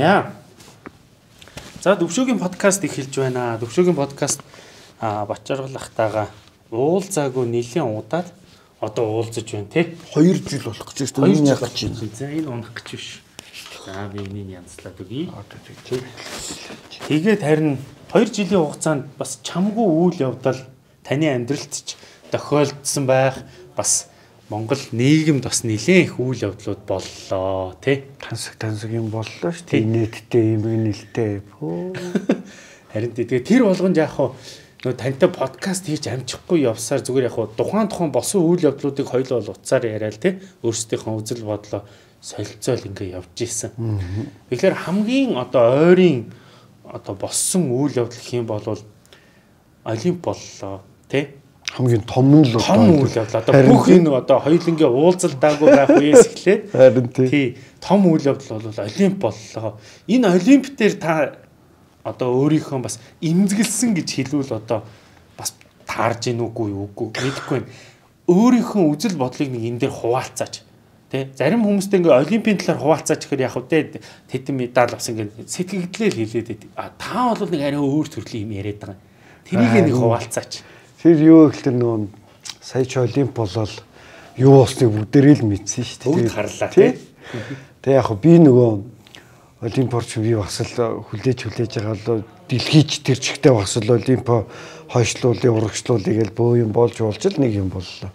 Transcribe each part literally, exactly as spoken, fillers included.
За. За Төвшөөгийн подкаст эхэлж байна. Төвшөөгийн подкаст а Бачаргалахтайгаа уулзаагүй нэлийн удаад одоо уулзаж байна тий. хоёр жил болох гэж байна. Энэ яг чинь. За энэ унах гэж биш. За би энийг янзлаад өгье. Тэгээд харин хоёр жилийн хугацаанд бас чамгүй үйл явдал таны амьдралд ч тохиолдсон байх. Бас Монгол нийгэмд бас нэлээд их үйл явдлууд боллоо тий. Тансаг тансаг юм боллоо шүү дээ. Инээдтэй юм нэлтэй. Харин тэгээд тэр болгонд яг хуу нөө тантай подкаст хийж амжихгүй явсаар зүгээр яг хуу тухайн тухайн босон үйл явдлуудыг хоёул бол утсаар яриад тий. Өөрсдийнхөө үзэл бодлоо солилцоол ингээ явж исэн. Тэгэхээр хамгийн одоо ойрын одоо боссон үйл явдал гэх юм бол Олимп боллоо тий. Хамгийн том нь л том үйл явдал одоо бүх энэ одоо хоёулангийн уулзалтаагүй байх үеэс эхлээд харин тий том үйл явдал бол Олимп боллоо. Энэ Олимп дээр та одоо өөрийнхөө бас имзэглсэн гэж хэлвэл одоо бас таарж гин үгүй үгүй мэдэхгүй байна. Өөрийнхөө үзэл бодлыг нэг энэ дээр хуваалцаач. Тэ зарим хүмүүстэй ингээ Олимпийн талаар хуваалцаач гэхээр яг үдэ тэдэн медаль авсан ингээ сэтгэгдлээ хэлээд байдаг. А та бол нэг арай өөр төрлийн юм яриад байгаа. Тэрийг нэг хуваалцаач. Тэр юу гэхэлэр нөгөө сая ч Олимп болол юу болсныг бүгдээрээ л мэдсэн шүү дээ. Бүгд харлаа тий. Тэг яг би нөгөө Олимпорч би бас л хүлээж хүлээж байгаа л дэлхийч тэр чигтээ бас л Олимпо хойшлуулын урагшлуулыг л бөө юм болж болж л нэг юм боллоо.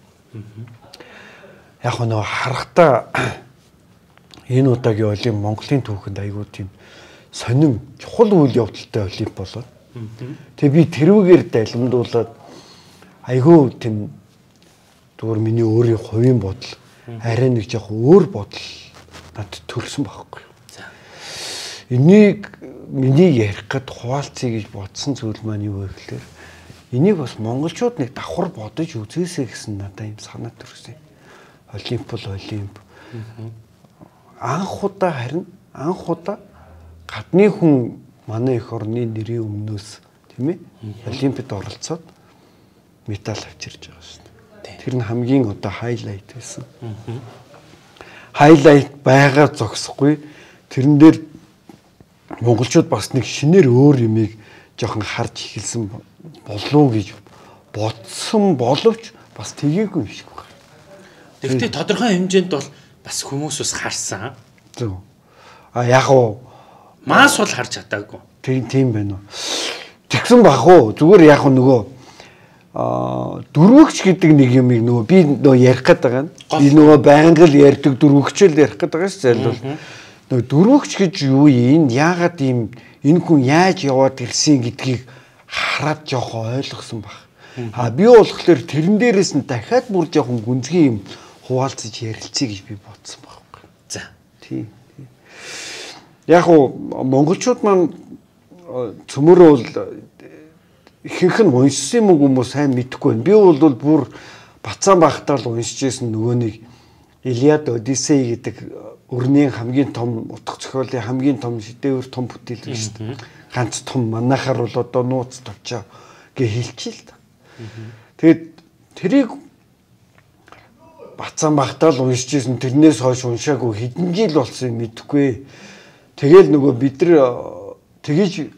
Яг нөгөө харахтаа энэ удаагийн Олимп Монголын түүхэнд айгүй тийм сонин чухал үйл явдалтай Олимп болоо. Тэг би тэрүүгээр далимдуулаад айгүй тийм зүгээр миний өөрийн хувийн бодол арай нэг жоох өөр бодол надад төрсэн байхгүй. За. Энийг миний ярих гэд хуваалцъя гэж бодсон зүйл маань юу вэ гэхээр энийг бас монголчууд нэг давхар бодож үзээсэй гэсэн надад юм санаа төрсөн. Олимп бол Олимп. Анх удаа харин анх удаа гадны хүн манай эх орны нэрийн өмнөөс тийм ээ Олимпиад оролцоод медаль авчирж байгаа шүү дээ. Тэр нь хамгийн одоо хайлайт байсан. Хайлайт байгаа зогсохгүй. Тэрэн дээр монголчууд бас нэг шинээр өөр юмыг жоохон харж эхэлсэн болов гэж бодсон боловч бас тгээгүй юм шиг байна. Тэгвэл тодорхой хэмжээнд бол бас хүмүүс бас харсан. Зөв. А яг уу мас бол харж чадаагүй. Тийм тийм байна уу. Тэгсэн бах уу. Зүгээр яг нөгөө а дөрвөгч гэдэг нэг юмыг нөгөө би нөгөө ярих гээд байгаа нь би нөгөө байнга л ярьдаг дөрвөгчөл ярих гээд байгаа шүү зайлвал нөгөө дөрвөгч гэж юу юм яагаад ийм энэ хүн яаж яваад ирсэн гэдгийг хараад жоохон ойлгосон баг. А би болохоор тэрэн дээрээс нь дахиад бүр жоохон гүнзгий юм хуваалцаж ярилцъя гэж би бодсон байхгүй. За тийм. Яг уу монголчууд маань цөмөрөө бол ихэнх нь уншсан юм уу хүмүүс сайн мэдэхгүй байна. Би бол бүр бацаан багтаа л уншиж байсан нөгөө нэг Илиад Одиссей гэдэг өрнийн хамгийн том утга зохиолын хамгийн том шедевр том бүтээл байна шүү дээ. Ганц том манайхаар бол одоо нууц товчоо гэж хэлчихээ л та. Тэгээд тэрийг бацаан багтаа л уншиж байсан. Тэрнээс хойш уншаагүй хэдэн жил болсон юм мэдэхгүй. Тэгэл нөгөө бид нар тэгэж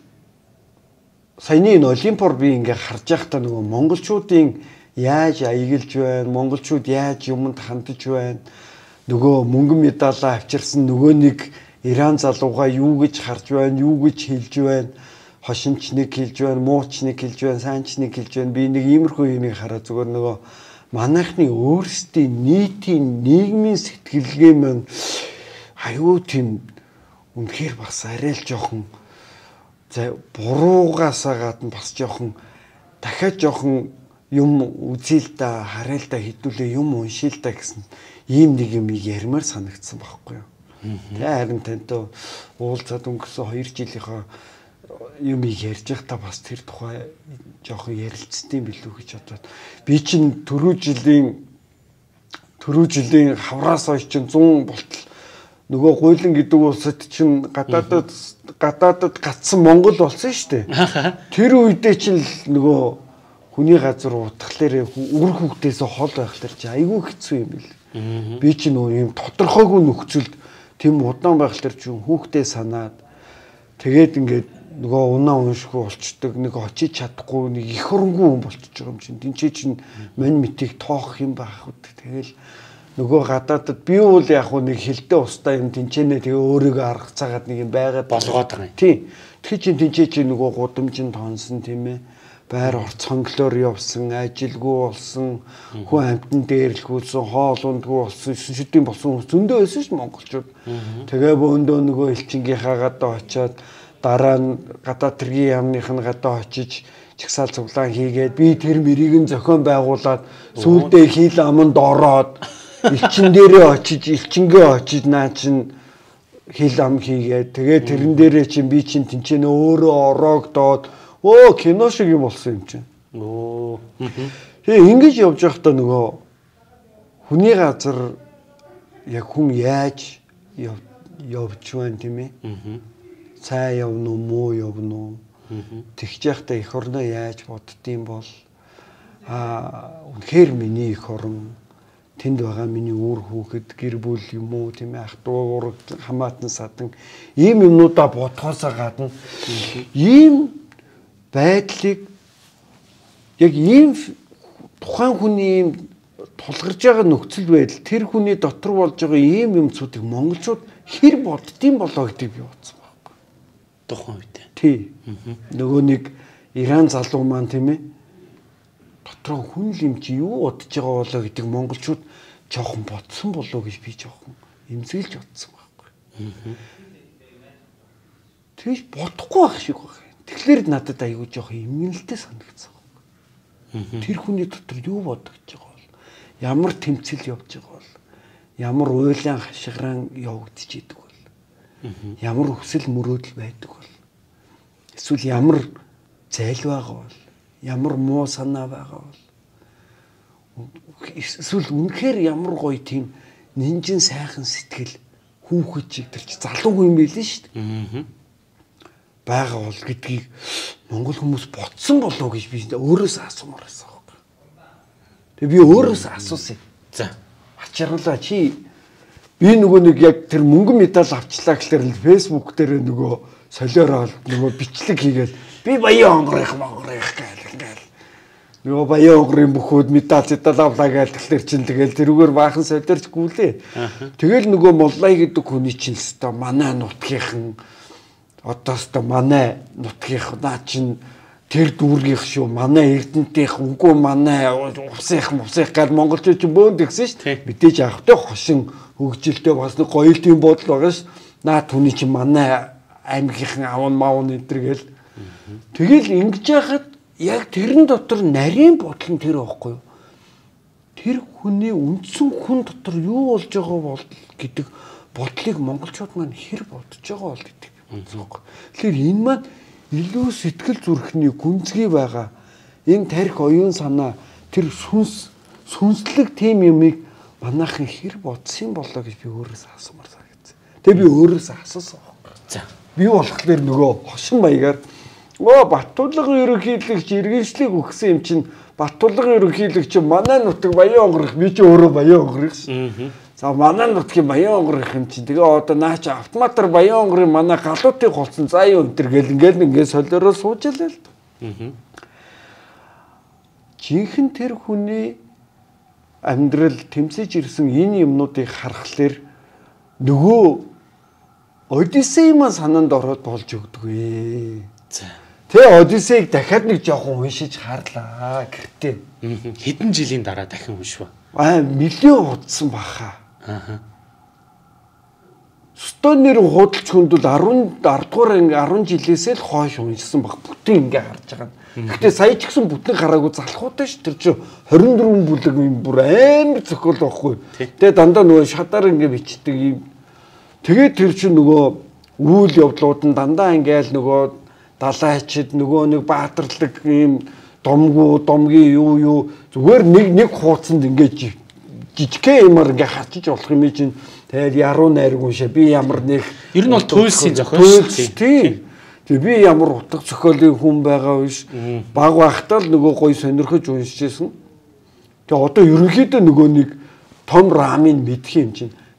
саяны энэ Олимпор би ингээ харж байхдаа нөгөө монголчуудын яаж аяглж байна, монголчууд яаж юмд хандж байна, нөгөө мөнгөн медалаа авчирсан нөгөө нэг Иран залууга юу гэж харж байна, юу гэж хэлж байна, хошинч нэг хэлж байна, мууч нэг хэлж байна, сайнч нэг хэлж байна. Би нэг иймэрхүү юмыг хараа зүгээр нөгөө манайхны өөрсдийн нийтийн нийгмийн сэтгэлгээ маань аюу тийм үнэхээр бас арай л жоохон за буруугаасаа гадна бас жоохон дахиад жоохон юм үзэл та хараа л та хэдүүлээ юм уншил та гэсэн ийм нэг юм ярмаар санагдсан байхгүй юу. Тэ харин тантай уулзаад өнгөрсөн хоёр жилийнхаа юмыг ярьж байхдаа бас тэр тухай жоохон ярилцсан билүү гэж бодоод би чинь түрүү жилийн түрүү жилийн хавраас хойш чинь зуун болтол нөгөө гуйлан гэдэг улсад чинь гадаадад гадаадад гацсан Монгол болсон шүү дээ. Тэр үедээ чинь нөгөө хүний газар утгалаар үр хөвгтөөс хол байхлаар чи айгүй хэцүү юм бил. Би чинь нөгөө юм тодорхойгүй нөхцөлд тийм удаан байхлаар чи хүүхдээ санаад Тэгээд ингээд нөгөө унаа уншгүй болчдөг нэг очиж чадахгүй нэг их хөрөнгөө хүн болчихж байгаа юм чинь. Тинчээ чинь мань митийг тоох юм байх үү. Тэгэл нөгөө гадаадд би үл яг нэг хилдэ устаа юм тинчэнэ тэгээ өөрийгөө арга цагаад нэг юм байгаад болгоод байгаа юм. Тий. Тэгэхээр чинь тинчээ чинь нөгөө гудамжинд тонсон тийм ээ. Байр орцонглоор явсан, ажилгүй болсон, хүн амтан дээрлэхүүлсэн, хоол ундгүй болсон, шүдийн болсон зөндөө байсан шүү монголчууд. Тэгээ бөөндөө нөгөө элчингийнхаа гадаа очиод дараа нь гадаа тэргийн яамных нь гадаа очиж чагсаал цуглаан хийгээд би тэр мэрийг нь зохион байгуулад сүүлдээ хил аманд ороод элчин дээрээ очиж элчингээ очиж наа чин хил ам хийгээд тэгээ тэрэн дээрээ чин би чин тэнцэнэ өөрөө ороогдоод оо кино шиг юм болсон юм чинь. Оо. Тэгээ ингэж явж байхдаа нөгөө хүний газар яг хүн яаж явж байна тийм ээ. Цай явна уу, муу явна уу? Тэгж яхта эх орноо яаж боддtiin бол аа үнэхээр миний эх орн тэнд байгаа миний үр хүүхэд гэр бүл юм уу тийм ээ ах дүү ураг хамаатан садан ийм юмнуудаа бодхоосоо гадна ийм байдлыг яг ийм тухайн хүний ийм тулгарч байгаа нөхцөл байдал тэр хүний дотор болж байгаа ийм юмцуудыг монголчууд хэр боддtiin болоо гэдгийг би бодсон байхгүй. Тухайн үед. Тий. Нөгөө нэг Иран залуу маань тийм ээ дотроо хүн л юм чи юу бодож байгаа болоо гэдэг монголчууд жоохон бодсон болоо гэж би жоохон эмзэглэж бодсон байхгүй. Тэгж бодохгүй байх шиг байна. Тэгэхээр надад аягүй жоохон эмгэнэлтэй санагдсан. Тэр хүний дотор юу бодож байгаа бол ямар тэмцэл явж байгаа бол ямар уйлан хашгиран явагдаж идэг бол ямар өсөл мөрөөдөл байдаг бол эсвэл ямар зайл байгаа бол ямар муу санаа байгаа бол эсвэл үнэхээр ямар гоё тийм нинжин сайхан сэтгэл хүүхэд чиг тэр чи залуу юм байл нь шүү дээ. Бага бол гэдгийг монгол хүмүүс ботсон болоо гэж би өөрөөсөө асуумаар байсан байхгүй. Тэгээ би өөрөөсөө асуусан. За. Ачаарлаа чи би нөгөө нэг яг тэр мөнгөн медаль авчлаа гэхээр л фэйсбુક дээр нөгөө солиороо нөгөө бичлэг хийгээд би баян онгорих монгорих гэл ингээл нөгөө баян онгорын бүхүүд медаль зэдал авлаа гээл тэгэхээр чин тэгэл тэрүүгээр баахан солиорч гүйлээ. Тэгэл нөгөө моллай гэдэг хүний чинь л өстой манай нутгийнхан одоос та манай нутгийнх наа чин тэр дүүргийнх шүү манай эрдэнтийнх үгүй манай усынх мусынх гал монголчууд ч бөөнд гисэн шүү мэдээж авахтай хошин хөгжилтэй бас нэг гоёлтын бодол байгаа ш наа түүний чи манай аймгийнхан аван маавн энэ гэл тэгэл ингэж яхад яг тэрэн дотор нарийн бодол нь тэр байхгүй юу тэр хүний үндсэн хүн дотор юу болж байгаа бол гэдэг бодлыг монголчууд маань хэр бодож байгаа бол гэдэг. Тэгэхээр энэ маань илүү сэтгэл зүрхний гүнзгий байгаа. Энэ тарих оюун санаа тэр сүнс сүнслэг тим юмыг манайхан хэр бодсон болоо гэж би өөрөөсөө асуумар санагдсан. Тэгээ би өөрөөсөө асуусан байхгүй. За. Би болохоор нөгөө хошин маягаар оо Баттулгын ерөнхийлөгч иргэншлиг өгсөн юм чинь Баттулгын ерөнхийлөгч манай нутаг баян онгорох би ч өөрөө баян онгорох ш. За манай нутгийн баян онгорох юм чинь тэгээ одоо наач автоматар баян онгорын манай галуутыг голцсон за юу энэ төр гэл ингээл ингээд солиороо сууж ялаа л. Аа. Жинхэнэ тэр хүний амьдрал тэмцэж ирсэн энэ юмнуудыг харахаар нөгөө Одиссей-маа санаанд ороод болж өгдөггүй. За. Тэгээ Одиссейг дахиад нэг жоохон уншиж харлаа гэртээ. Хэдэн жилийн дараа дахин уншваа. Аа миллион удсан баха. Аа. Стонер худалч хүнд бол десять дугаар анги десять жилээсээ л хойш уншсан баг. Бүтэн ингээ харж байгаа. Гэхдээ сая ч гэсэн бүтэн хараагүй залхуутай ш. Тэр чинь двадцать четыре бүлэг юм бүр амар зохиол байхгүй. Тэгээ дандаа нөгөө шадар ингээ бичдэг юм. Тэгээ тэр чинь нөгөө үйл явдлууд нь дандаа ингээл нөгөө далайчид нөгөө нэг баатарлаг ийм домгуу домгийн юу юу зүгээр нэг нэг хуудсанд ингээ жижигхэн юмар ингээ хачиж болох юм чинь тэгэл яруу найраг уншаа би ямар нэг ер нь бол туйлсын зохиол тийм тэг би ямар утга зохиолын хүн байгаа биш баг байхдаа л нөгөө гой сонирхож уншижсэн тэг одоо ерөнхийдөө нөгөө нэг том рамыг мэдх юм чинь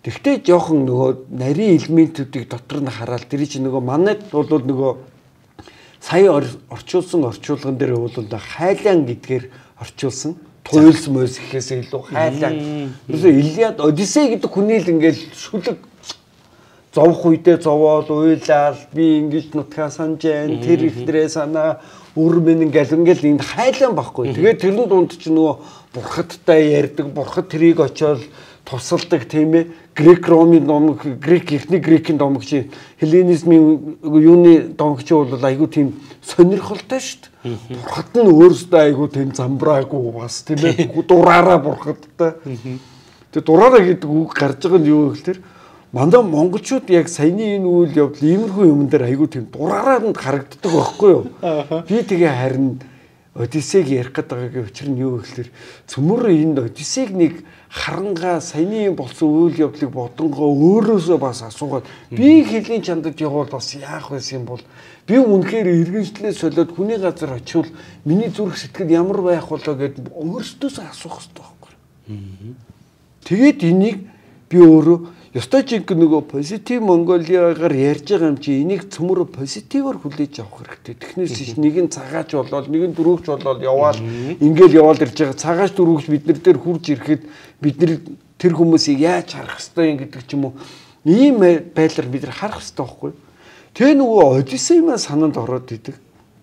Тэгтээ жоохон нөгөө нарийн элементүүдийг дотор нь хараад тэр чинь нөгөө манайд бол нөгөө сая орчуулсан орчуулган дээр бол хайлаан гэдгээр орчуулсан туйлс мөс гэхээсээ илүү хайлаан. Ерөөсөө Илиад Одиссей гэдэг хүний л ингээл шүлэг зовх үедээ зовоод уйлал би ингэж нутгаа санжээ тэр ихтрээ санаа өр минь ингээл ингээл энд хайлаан байхгүй. Тэгээд тэрний дунд чинь нөгөө бурхадтай ярьдаг бурхад тэрийг очиод тусалдаг тийм ээ. Грек Ромын домог грек эхний грекийн домогч Хелленизмын юуны домогч бол айгүй тийм сонирхолтой шүү дээ. Бурхад нь өөрөөсөө айгүй тийм замбраагүй бас тийм ээ. Дураараа бурхадтай. Тэгээ дураараа гэдэг үг гарч байгаа нь юу гэхээр мандаа монголчууд яг саяны энэ үйл явдал иймэрхүү юм дээр айгүй тийм дураараа харагддаг байхгүй юу? Би тэгээ харин Одиссейг ярих гэдэг учир нь юу гэхээр цөмөр энэ Одиссейг нэг харангаа саяны болсон үйл явдлыг бодонгоо өөрөөсөө бас асуугаад би хэлийн чандад явбал бас яах байсан юм бол би үнэхээр иргэншлээ солиод хүний газар очивол миний зүрх сэтгэл ямар байх болоо гэд өөртөөсөө асуух хэрэгтэй байхгүй. Тэгээд энийг би өөрөө ёстой ч нөгөө позитив Монголиагаар ярьж байгаа юм чи энийг цөмөр позитиваар хүлээж авах хэрэгтэй. Технээс нэг нь цагаач болоод нэг нь дөрөвч болоод яваал ингээл яваал ирж байгаа. Цагаач дөрөвч бид нар дээр хурж ирэхэд бид нар тэр хүмүүсийг яаж харах хэрэгтэй юм гэдэг ч юм уу. Ийм байдлаар бид нар харах хэрэгтэй байхгүй. Тэгээ нөгөө Одиссей маа санаанд ороод идэг.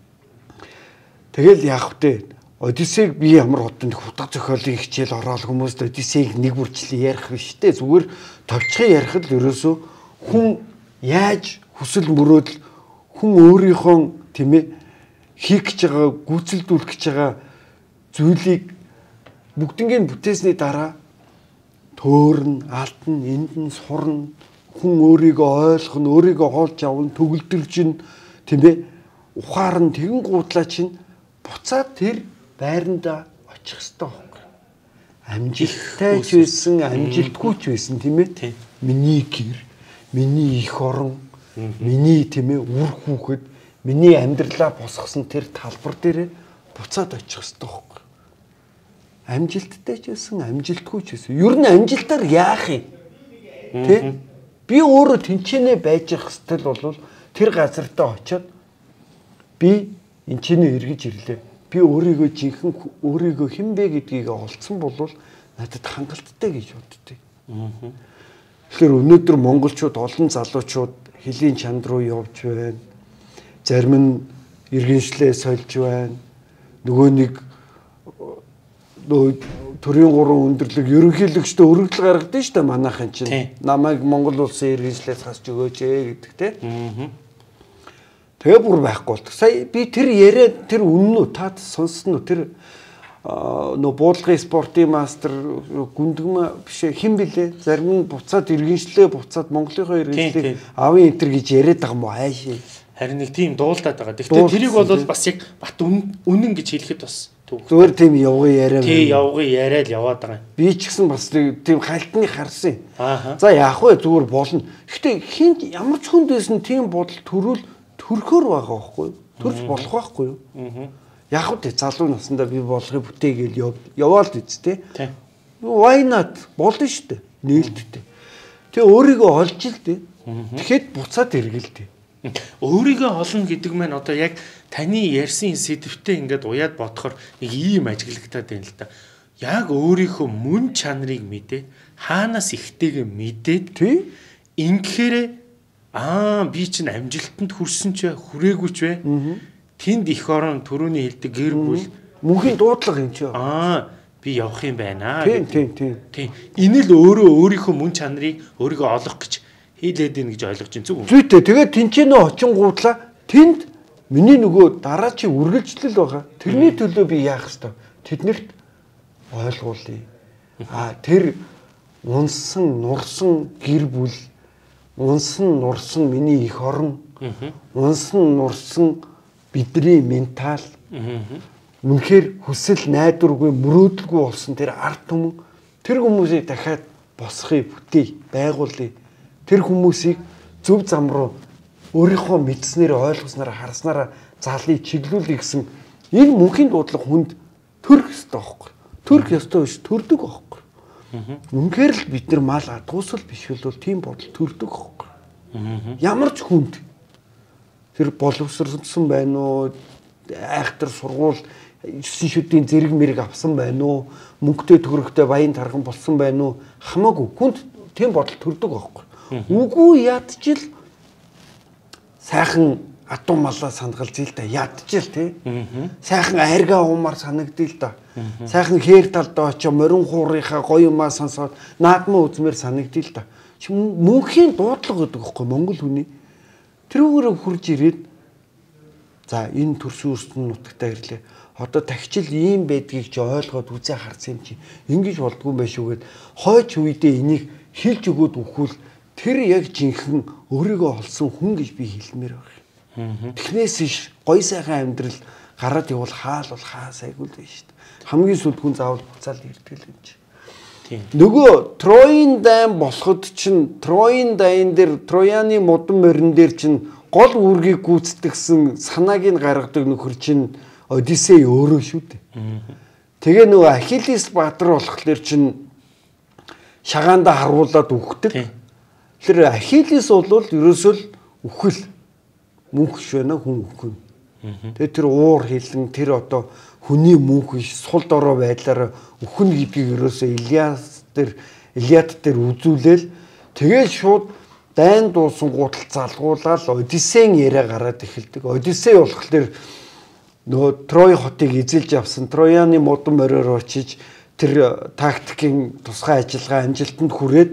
Тэгэл яах вэ? Одиссейг би ямар хот нэг хутга зохиолын хичээл ороод хүмүүст Одиссейг нэг бүрчлээ ярих биш те зүгээр товчхон ярих л ерөөсөө хүн яаж хүсэл мөрөөдөл хүн өөрийнхөө тийм ээ хийх гэж байгаа гүйцэлдүүлэх гэж байгаа зүйлийг бүгднийг бүтээсний дараа төөрн алтан энд нь сурна хүн өөрийгөө ойлгох нь өөрийгөө олж авна төгөлдрж нь тийм ээ ухаар нь тэгэн гуудлаа чинь буцаад тэр байранда очих хэрэгтэй байхгүй. Амжилттай ч байсан, амжилтгүй ч байсан тийм ээ. Миний гэр, миний эх орон, миний тийм ээ үр хүүхэд, миний амьдралаа босгосон тэр талбар дээрээ буцаад очих хэрэгтэй байхгүй. Амжилттай ч байсан, амжилтгүй ч байсан. Ер нь амжилтаар яах юм? Тэ? Би өөрөө тэнцэнэ байж явах хэвэл бол тэр газартаа очиод би энэ чинь эргэж ирлээ. Би өөрийгөө жинхэнэ өөрийгөө хэн бэ гэдгийг олцсон бол надад хангалттай гэж боддог. Тэгэхээр өнөөдөр монголчууд олон залуучууд хэлийн чанд руу явж байна. Зарим нь иргэншлээ сольж байна. Нөгөө нэг төрийн гурван өндөрлөг ерөнхийлөгчдөө өргөдөл гаргадаг шүү дээ манайхан чинь. Намайг Монгол улсын иргэншлээс хасч өгөөч ээ гэдэг тийм. Тэгээ бүр байхгүй бол. Сая би тэр яриад тэр үнэн үү та сонссон уу тэр нөө буулгын спортын мастер гүндгмэ биш хэн блэ зарим нь буцаад иргэншлээ буцаад Монголынхоо иргэншлийг авын энтер гэж яриад байгаа юм уу хайшээ. Харин нэг тийм дуулаад байгаа. Гэхдээ тэрийг бол бас яг бат үнэн гэж хэлэхэд бас зүгээр тийм явгын яриа. Тий явгын яриа л яваад байгаа. Би ч гэсэн бас тийм халтны харсан. За яах вэ зүгээр болно. Гэхдээ хин ямар ч хүнд байсан тийм бодол төрүүл төрхөр байгаа байхгүй юу? Төрж болох байхгүй юу? Яг үү залуу наснда би болгыг бүтээгээл яваал үсттэй. Why not? Болно шүү дээ. Нээлттэй. Тэгээ өөрийгөө олж ил дээ. Тэгэхэд буцаад эргэлдээ. Өөрийгөө олно гэдэг маань одоо яг таны ярьсан сэдвтэ ингээд уяад бодохоор нэг ийм ажиглагтаад байна л да. Яг өөрийнхөө мөн чанарыг мэдээ, хаанаас ихтэйгээ мэдээд ингэхээр аа би чинь амжилтанд хүрсэн ч хүрээгүй ч вэ. Тэнд их орон төрөний хэлдэг гэр бүл мөнхийн дуудлага юм чи. Аа би явах юм байна. Тийм тийм тийм. Тийм. Энэ л өөрөө өөрийнхөө мөн чанарыг өөрийгөө олох гэж хийлээд ийн гэж ойлгож байна зүг үү? Зүйтэй. Тэгээд тэнцэнэ очин гуудлаа тэнд миний нөгөө дараа чи үргэлжлэл байгаа. Тэрний төлөө би яах ёстой? Тэднэрт ойлгуулъя. Аа тэр унсан нурсан гэр бүл унсан нурсан миний их орон унсан нурсан бидний ментал үнэхээр хүсэл найдваргүй мөрөөдөлгүй болсон тэр ард түмэн тэр хүмүүсийг дахиад босхыг бүтээе байгуулъя тэр хүмүүсийг зөв зам руу өөрийнхөө мэдснээр ойлгосноор харснараа залыг чиглүүлэх гэсэн энэ мөнхийн дуудлага хүнд төрөх ёстой байхгүй төрөх ёстой биш төрдөг байхгүй Үнэхээр л бид нар мал адгуусал биш бол тийм бодол төрдөг хөхгүй. Ямар ч хүнд тэр боловсрсон байна уу, айхтар сургууль эцсийн шүдийн зэрэг мэрэг авсан байна уу, мөнгөтэй төгрөгтэй баян тархан болсон байна уу, хамаагүй хүнд тийм бодол төрдөг хөхгүй. Үгүй ядчил сайхан атуу малаа сангалж ил да ядчил тий. Сайхан арга уумар санагдил да. Сайхан хээр талдаа очоо морин хуурынхаа гоё юмаа сонсоод наадмаа үзмээр санагдил да. Мөнхийн дуудлага гэдэг хөхгүй Монгол хүний. Тэрүүгээр хурж ирээд за энэ төрсөн өрсөлдөөн нутагтаа ирлээ. Одоо тагчил ийм байдгийг ч ойлгоод үзээ харсан юм чи ингэж болдгүй байх шүүгээд хойч үедээ энийг хэлж өгөөд өгвөл тэр яг жинхэнэ өөрийгөө олсон хүн гэж би хэлмээр байна. Тэгнээс иш гой сайхан амьдрал гараад явал хаал бол хаа сайгүй л байна шүү дээ. Хамгийн сүлд хүн заавал буцаал ирдэг юм чи. Нөгөө Троийн дайн болоход чинь Троийн дайн дээр Трояны модон морин дээр чинь гол үүргийг гүйцэтгэсэн санааг нь гаргадаг нөхөр чинь Одиссей өөрөө шүү дээ. Тэгээ нөгөө Ахиллес баатар болохоор чинь шагаанда харуулад үхдэг. Тэр Ахиллес бол ерөөсөө л үхэл мөнхш байна хүн үхэн. Тэгээ тэр уур хилэн тэр одоо хүний мөнх иш сул дорой байдлаараа үхэн гэдгийг ерөөсөө Илиас дээр Илиад дээр үзүүлээл тэгээд шууд дайн дуусан гутал залгуулаад Одиссейн яриа гараад эхэлдэг. Одиссей болохоор нөгөө Трой хотыг эзэлж авсан Трояны модон мориор очиж тэр тактикийн тусгай ажиллагаа амжилтанд хүрээд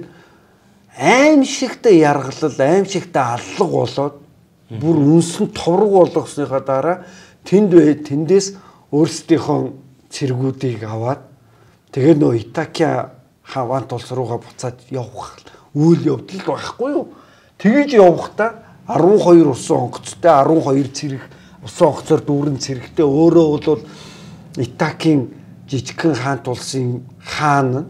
аимшигтай яргалал, аимшигтай аллаг болоод бүр үнсэн товрог болгосныхаа дараа тэнд бай тэндээс өөрсдийнхөө цэргүүдийг аваад тэгээ нөө Итакия хаваант улс руугаа буцаад явах үйл явдал байхгүй юу? Тэгэж явахдаа арван хоёр усан онгоцтой арван хоёр цэрэг усан онгоцоор дүүрэн цэрэгтэй өөрөө бол Итакийн жижигхэн хаант улсын хаан.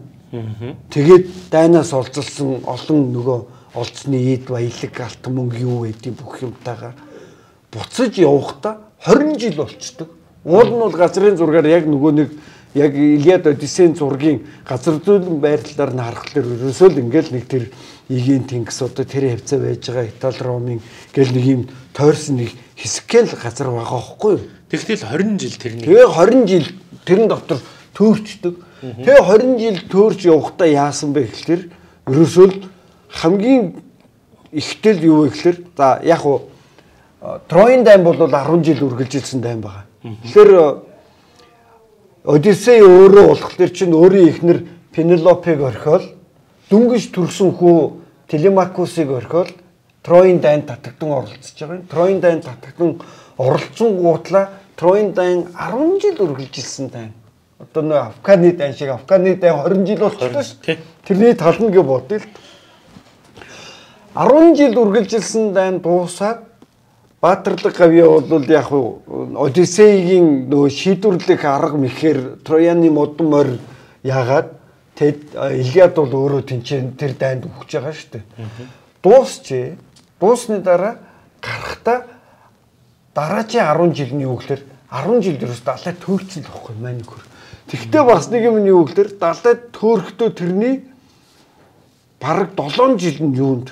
Тэгээд дайнаас олзолсон олон нөгөө олцны эд баялаг алт мөнгө юу гэдэг бүх юмтайгаар буцаж явахдаа хорин жил болчдөг. Уул нь бол газрын зургаар яг нөгөө нэг яг Илиад Одиссейн зургийн газар зүйн байрлалаар нь харахад ерөөсөө л ингээл нэг тэр Игийн Тэнгис одоо тэр хавцаа байж байгаа Итали Ромын гэл нэг юм тойрсон нэг хэсгэл газар байгаа байхгүй юу? Тэгтэл хорин жил тэрний. Тэгээ хорин жил тэрэн дотор төөрчдөг. Тэгээ хорин жил төөрч явахдаа яасан бэ гэхээр ерөөсөө л хамгийн ихтэл юу вэ гэхээр за яг уу Троийн дайн бол арван жил үргэлжилсэн дайн байгаа. Тэгэхээр Одиссей өөрөө болохоор чинь өөрийн эхнэр Пенелопег орхиол дүнгиж төрсөн хүү Телемакусыг орхиол Троийн дайнд татагдан оролцож байгаа юм. Троийн дайнд татагдан оролцсон гутлаа Троийн дайн арван жил үргэлжилсэн дайн. Одоо нөө Афганы дайн шиг Афганы дайн хорин жил болчихлоо шүү. Тэрний тална гэж бодъё л. арван жил үргэлжилсэн дайн дуусаад Баатарлаг гавья бол яг Одиссейгийн нөө шийдвэрлэх арга мэхээр Трояны модон морь яагаад тэд Илиад бол өөрөө тэнцэн тэр дайнд өгч байгаа шүү дээ. Дуусчээ. Дуусны дараа гарахтаа дараагийн арван жилийн юу гэхээр арван жил дөрөс далай төөрцөн л واخхой маань нөхөр. Тэгтээ бас нэг юм юу гэхээр далай төөрөхдөө тэрний бараг долоон жил нь юунд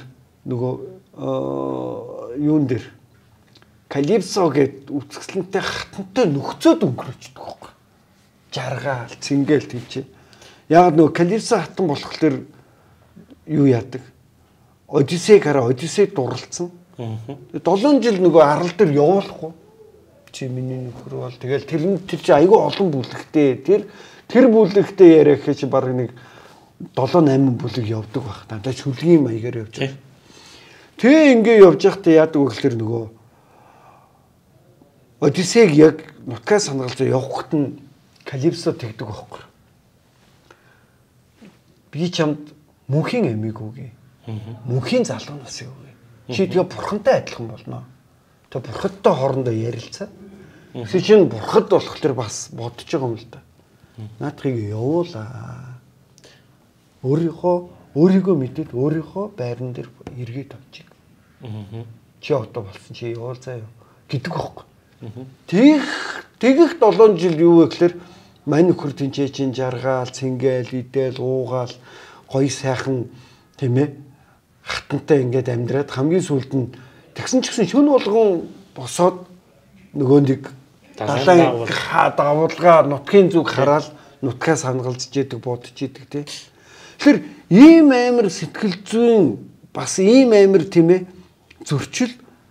нөгөө юун дээр Калипсо гэд үцгэлэнтэй хатантай нөхцөөд өнгөрөөждөг байхгүй. Жаргаал, цингээл тийч. Яг нөгөө Калипсо хатан болохоор юу яадаг? Одиссей гараа Одиссей дурлцсан. долоон жил нөгөө арал дээр явуулахгүй. Чи миний нөхөр бол тэгэл тэр нь тэр чи айгүй олон бүлэгтэй. Тэр тэр бүлэгтэй яриа гэхээ чи баг нэг долоо найман бүлэг явдаг байх. Дандаа шүлгийн маягаар явж байгаа. Тэгээ ингээ явж байхдаа яадаг вэ гэхээр нөгөө Одиссейг яг нутгаа сангалж явахт нь Калипсо тэгдэг байхгүй. Би чамд мөнхийн амийг үгүй. Мөнхийн залуу нас юу вэ? Чи тэгээ бурхантай адилхан болно. Тэгээ бурхадтай хоорондоо ярилцаад. Чи чинь бурхад болохоор бас бодож байгаа юм л да. Наадхыг явуулаа. Өөрийнхөө өөрийгөө мэдээд өөрийнхөө байран дээр эргээд авчих. Чи одоо болсон чи явуул заяа гэдэг байхгүй. Тэг тэгэх долоон жил юу вэ гэхээр мань нөхөр тэнцээ чин жаргаал, цингээл, идэл, уугаал, гоё сайхан тийм ээ хатантай ингээд амьдраад хамгийн сүүлд нь тэгсэн ч гэсэн шөнө болгон босоод нөгөө нэг далайн давуулга нутгийн зүг хараад нутгаа сангалзж яадаг бодож идэг тийм. Тэгэхээр ийм амар сэтгэл зүйн бас ийм амар тийм ээ зөрчил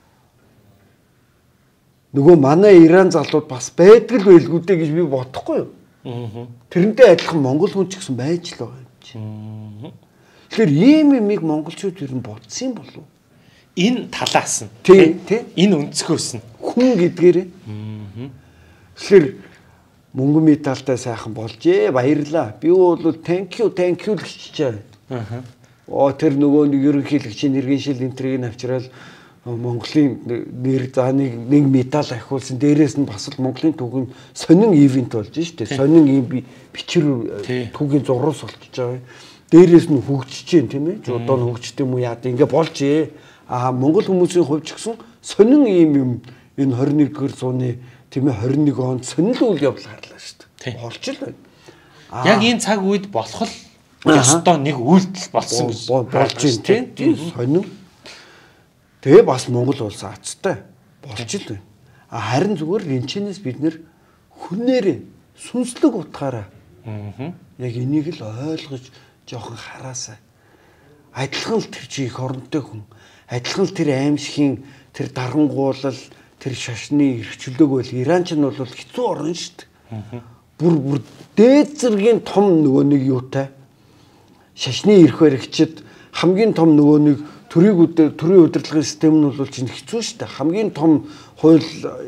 нөгөө манай Иран залууд бас байдаг л байлгүй дээ гэж би бодохгүй юу. Аа. Тэрнтэй адилхан монгол хүн ч гэсэн байж л байгаа юм чи. Аа. Тэгэхээр ийм юмыг монголчууд ер нь бодсон юм болов уу? Энэ талаас нь тий, энэ өнцгөөс нь хүн гэдгээрээ. Аа. Тэгэхээр мөнгө медальтай сайхан болжээ. Баярлаа. Би бол thank you, thank you гэж чичээ. Аа. Оо тэр нөгөө нэг ерөнхийлөгчийн нэргэншил энтрийг авчирал Монголын нэр за нэг нэг медаль ахиулсан. Дээрээс нь бас л Монголын түүхийн сонин ивент болж штэ. Сонин ийм бичвэр түүхийн зурус болчихж байгаа. Дээрээс нь хөгжиж जैन тийм ээ. Одоо нь хөгжт юм уу яа ингэ болж ээ. Аа Монгол хүмүүсийн хувьд ч гэсэн сонин ийм юм энэ двадцать нэгдүгээр зууны тийм ээ двадцать нэг онд сонин үйл явдал харлаа штэ. Болж л байна. Яг энэ цаг үед болох л ёстой нэг үйлдэл болсон гэж болж байна тийм. Сонин. Тэгээ бас Монгол улс ацтай болж л байна. Харин зүгээр линчэнээс бид нэр хүнээрээ сүнслэг утгаараа яг энийг л ойлгож жоохон хараасаа. Адилхан л тэр чи их оронтой хүн. Адилхан л тэр аимшигын тэр дарангуулал тэр шашны эрхчлөөг бол Иранч нь бол хэцүү орн шүү дээ. Бүр бүр дээд зэргийн том нөгөө нэг юутай шашны эрх баригчид хамгийн том нөгөө нэг төрийн төрийн удирдлагын систем нь бол чинь хэцүү шүү дээ. Хамгийн том хууль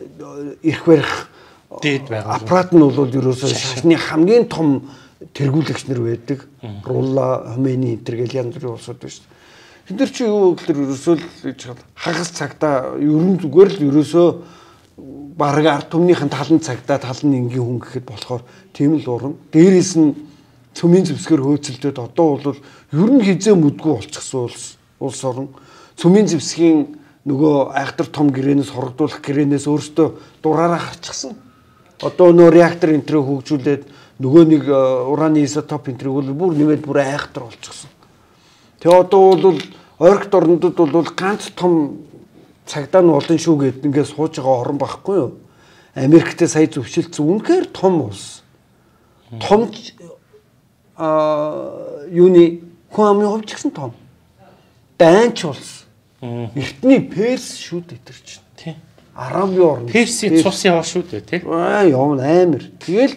эрх барих дээд байгаа. Аппарат нь бол ерөөсөө шашны хамгийн том тэргүүлэгч нар байдаг. Рулла, Хомейни энэ гэл янз бүрийн улсууд байна шүү дээ. Тэд нар чи юу гэхээр ерөөсөө л хагас цагтаа ерөн зүгээр л ерөөсөө бараг ард түмнийхэн талан цагтаа талан энгийн хүн гэхэд болохоор тийм л уран. Дээрээс нь цөмийн зэвсгэр хөөцөлдөд одоо бол ер нь хизээ мүдгүй болчихсон улс. Улс орон цөмийн зэвсгийн нөгөө айхтар том гэрээнээс хорогдуулах гэрээнээс өөртөө дураараа харчихсан. Одоо нөө реактор энтрээ хөгжүүлээд нөгөө нэг ураны изотоп энтрийг бол бүр нэмээд бүр айхтар болчихсон. Тэгээ одоо бол ойрогт орнуудад бол ганц том цагдаа нь олон шүү гэд ингээд сууж байгаа орн байхгүй юу? Америктэй сая зөвшөлдсөн үнэхээр том улс. Том а юуны хүн амын хувьд ч гэсэн том. Дайнч улс. Эртний Перс шүү дээ тэр чинь. Тий. Араби орн. Персийн цус яваа шүү дээ, тий. Аа явна амар. Тэгэл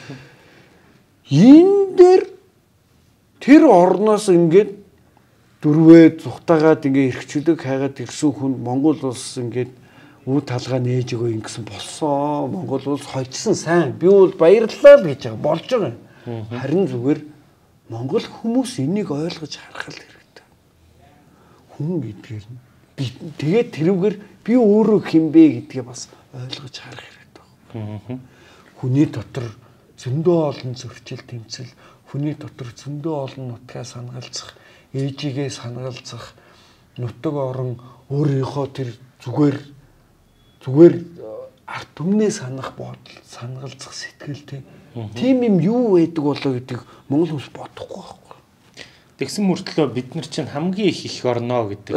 энэ дээр тэр орноос ингээд дөрвөө зүхтагаад ингээ эрхчлөг хайгаад ирсэн хүн Монгол улс ингээд үе талгаа нээж өгөө ингэсэн болсон. Монгол улс хойцсон сайн. Би бол баярлалаа л гэж байгаа болж байгаа. Харин зүгээр Монгол хүмүүс энийг ойлгож харах л хэрэгтэй. Хүн гэдгээр нь би тэгээд тэрүүгээр би өөрөө хинбэ гэдгээ бас ойлгож харах хэрэгтэй байна. Хүний дотор зөндөө олон зөрчил тэмцэл, хүний дотор зөндөө олон нутгаа санагалзах, ээжигээ санагалзах, нутаг орон өөрийнхөө тэр зүгээр зүгээр ард түмнээ санах бодол, санагалзах сэтгэлтэй. Тийм юм юу байдаг болоо гэдэг Монгол хүмүүс бодохгүй байхгүй. Тэгсэн мөртлөө бид нар чинь хамгийн их их орно гэдэг.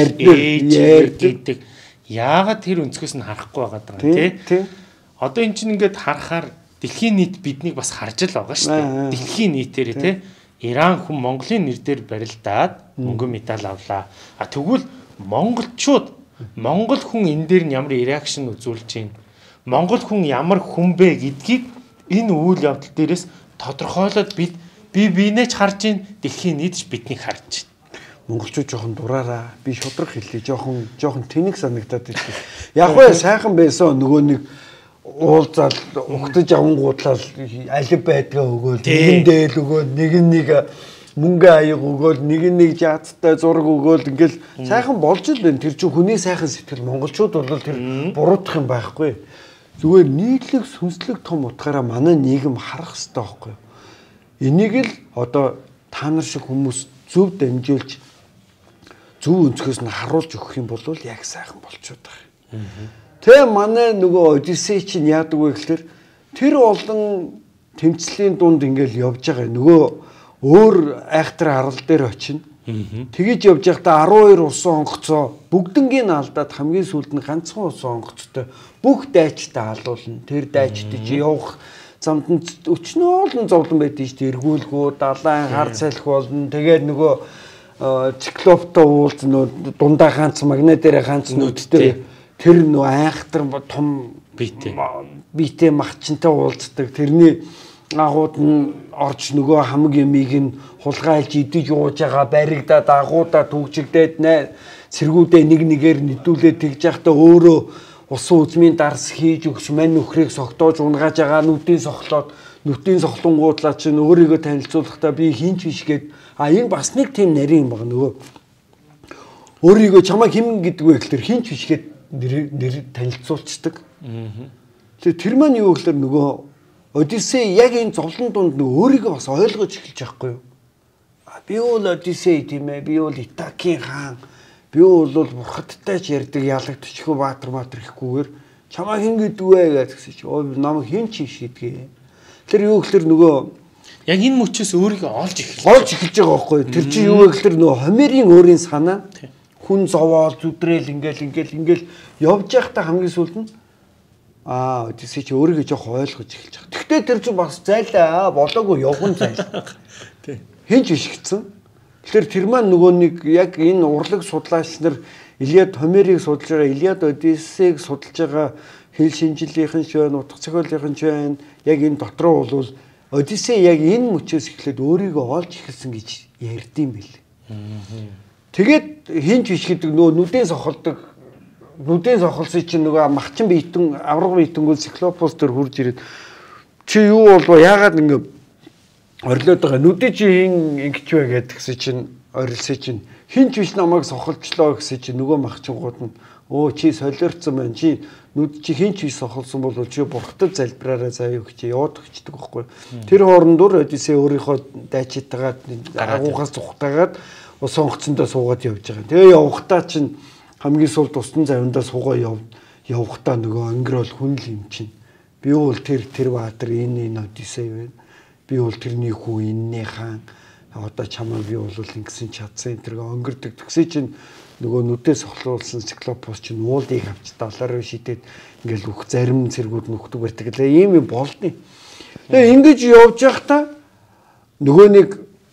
Ээж гэдэг. Яагаад тэр өнцгөөс нь харахгүй байгаа даа тий. Одоо эн чинь ингээд харахаар дэлхийн нийт биднийг бас харж л байгаа шүү дээ. Дэлхийн нийтээр тий. Иран хүн Монголын нэр дээр барилдаад мөнгө медаль авлаа. А тэгвэл монголчууд монгол хүн энэ дээр нь ямар реакшн үзүүлж байна? Монгол хүн ямар хүн бэ гэдгийг энэ үйл явдал дээрээс тодорхойлоод бид би бинэж харж ийн дэлхийн нийтч биднийг харж байна. Монголчууд жоохон дураараа би шудраг хэллээ жоохон жоохон тэнэг санагдаад байна. Яг бай сайхан байсан нөгөө нэг уулзаал угтаж авангуудлал алив байдгаа өгөөл нэгэндэл өгөөл нэг нэг мөнгө аяг өгөөл нэг нэг жаацтай зураг өгөөл ингээл сайхан болж л байна. Тэр чинь хүний сайхан сэтгэл монголчууд бол тэр буруутах юм байхгүй. Зүгээр нийтлэг сүнслэг том утгаараа манай нийгэм харах хэрэгтэй байхгүй. Энийг л одоо та нар шиг хүмүүс зөв дамжуулж зөв өнцгөөс нь харуулж өгөх юм бол яг сайхан болчиход байгаа. Тэгээ манай нөгөө Одиссей чинь яадаг вэ гэхээр тэр олон тэмцлийн дунд ингээл явж байгаа. Нөгөө өөр айхтар арал дээр очино. Тэгэж явж байхдаа арван хоёр усан онгоцоо бүгднгийн алдаад хамгийн сүүлд нь ганцхан усан онгоцтой бүх дайчтай алуулна. Тэр дайчтай чи явах замд нь өчнөөлн зовлон байдгийг шүү дээ. Эргүүлгүү, далайн хар салхи болно. Тэгээд нөгөө циклоптой уулзна дундаа ганц магнит дээр ганц нүдтэй тэр нөгөө айхтар том биетэй биетэй махчинтай уулздаг. Тэрний агууд нь орж нөгөө хамаг ямиг нь хулгайлж идэж ууж байгаа баригдаад агуудаа түгжигдээд цэргүүдээ нэг нэгээр нэдүүлээд тэгж явахдаа өөрөө усан үзмийн дарс хийж өгч мань нөхрийг согтоож унгааж байгаа нүдийн сохлоод нүдийн сохлонгуудлаа чинь өөрийгөө танилцуулахдаа би хинч биш гээд а энэ бас нэг тийм нарийн юм байна нөгөө өөрийгөө чамайг хэн гэдэг вэ гэхээр хинч биш гээд нэр танилцуулцдаг. Тэгээ тэр маань юу гэхээр нөгөө Одиссей яг энэ зовлон дунд нөгөө өөрийгөө бас ойлгож эхэлж байхгүй юу? Би бол Одиссей тийм ээ, би бол Итакийн хаан, би бол бурхадтай ч ярьдаг ялагдчихгүй баатар маатар ихгүйгээр чамаа хэн гэдэг вэ гэсэн чи өө намайг хэн ч шийдгээ. Тэр юу гэхээр нөгөө яг энэ мөчөөс өөрийгөө олж эхэлж олж эхэлж байгаа байхгүй юу? Тэр чи юу вэ гэхээр нөгөө Хомерийн өөрийн санаа хүн зовоол зүдрээл ингээл ингээл ингээл явж байхдаа хамгийн сүүлд нь аа Одиссей чи өөрийгөө жоох ойлгож эхэлж байгаа. Тэгтээ тэр чинь бас зайлаа болоогүй явган зайл. Тий. Хинч биш гэсэн. Тэгэхээр тэр маань нөгөө нэг яг энэ урлаг судлаач нар Илиад Хомерийг судалж байгаа, Илиад Одиссейг судалж байгаа хэл шинжлэлийнхэн ч байна, утга зохиолынхэн ч байна. Яг энэ дотроо бол Одиссей яг энэ мөчөөс эхлээд өөрийгөө олж эхэлсэн гэж ярьдсан байл. Тэгээд хинч биш гэдэг нөгөө нүдэн сохолдог нүдэн сохолсон чинь нөгөө махчин биетэн авраг биетэнгүүл циклопос төр хурж ирээд чи юу болов яагаад ингэ орилоод байгаа нүдэ чи хин ингэч вэ гэдгсэн чинь орилсэй чинь хинч биш намайг сохолчлоо гэсэн чинь нөгөө махчингууд нь өө чи солиорцсон байна чи нүд чи хинч биш сохолсон бол чи бурхтад залбираараа заяа гэж яваад өгчдөг байхгүй. Тэр хоорондор Одиссей өөрийнхөө дайчитагаад агуугаас зүхтагаад ус онгоцондоо суугаад явж байгаа. Тэгээ явхдаа чинь хамгийн сул тусдан завиндаа суугаа яв явхдаа нөгөө өнгөрөөл хүн л юм чинь. Би бол тэр тэр баатар энэ энэ Одиссей байна. Би бол тэрний хүү энэний хаан. Одоо чамаа би бол ингэсэн чадсан тэргээ өнгөрдөг. Тэгсээ чинь нөгөө нүдээс сохлуулсан циклопос чинь уулдыг авч далаар шидэд ингээл үх зарим цэргүүд нүхдэг барьдаг лээ. Ийм юм болдны. Тэгээ ингэж явж байхдаа нөгөө нэг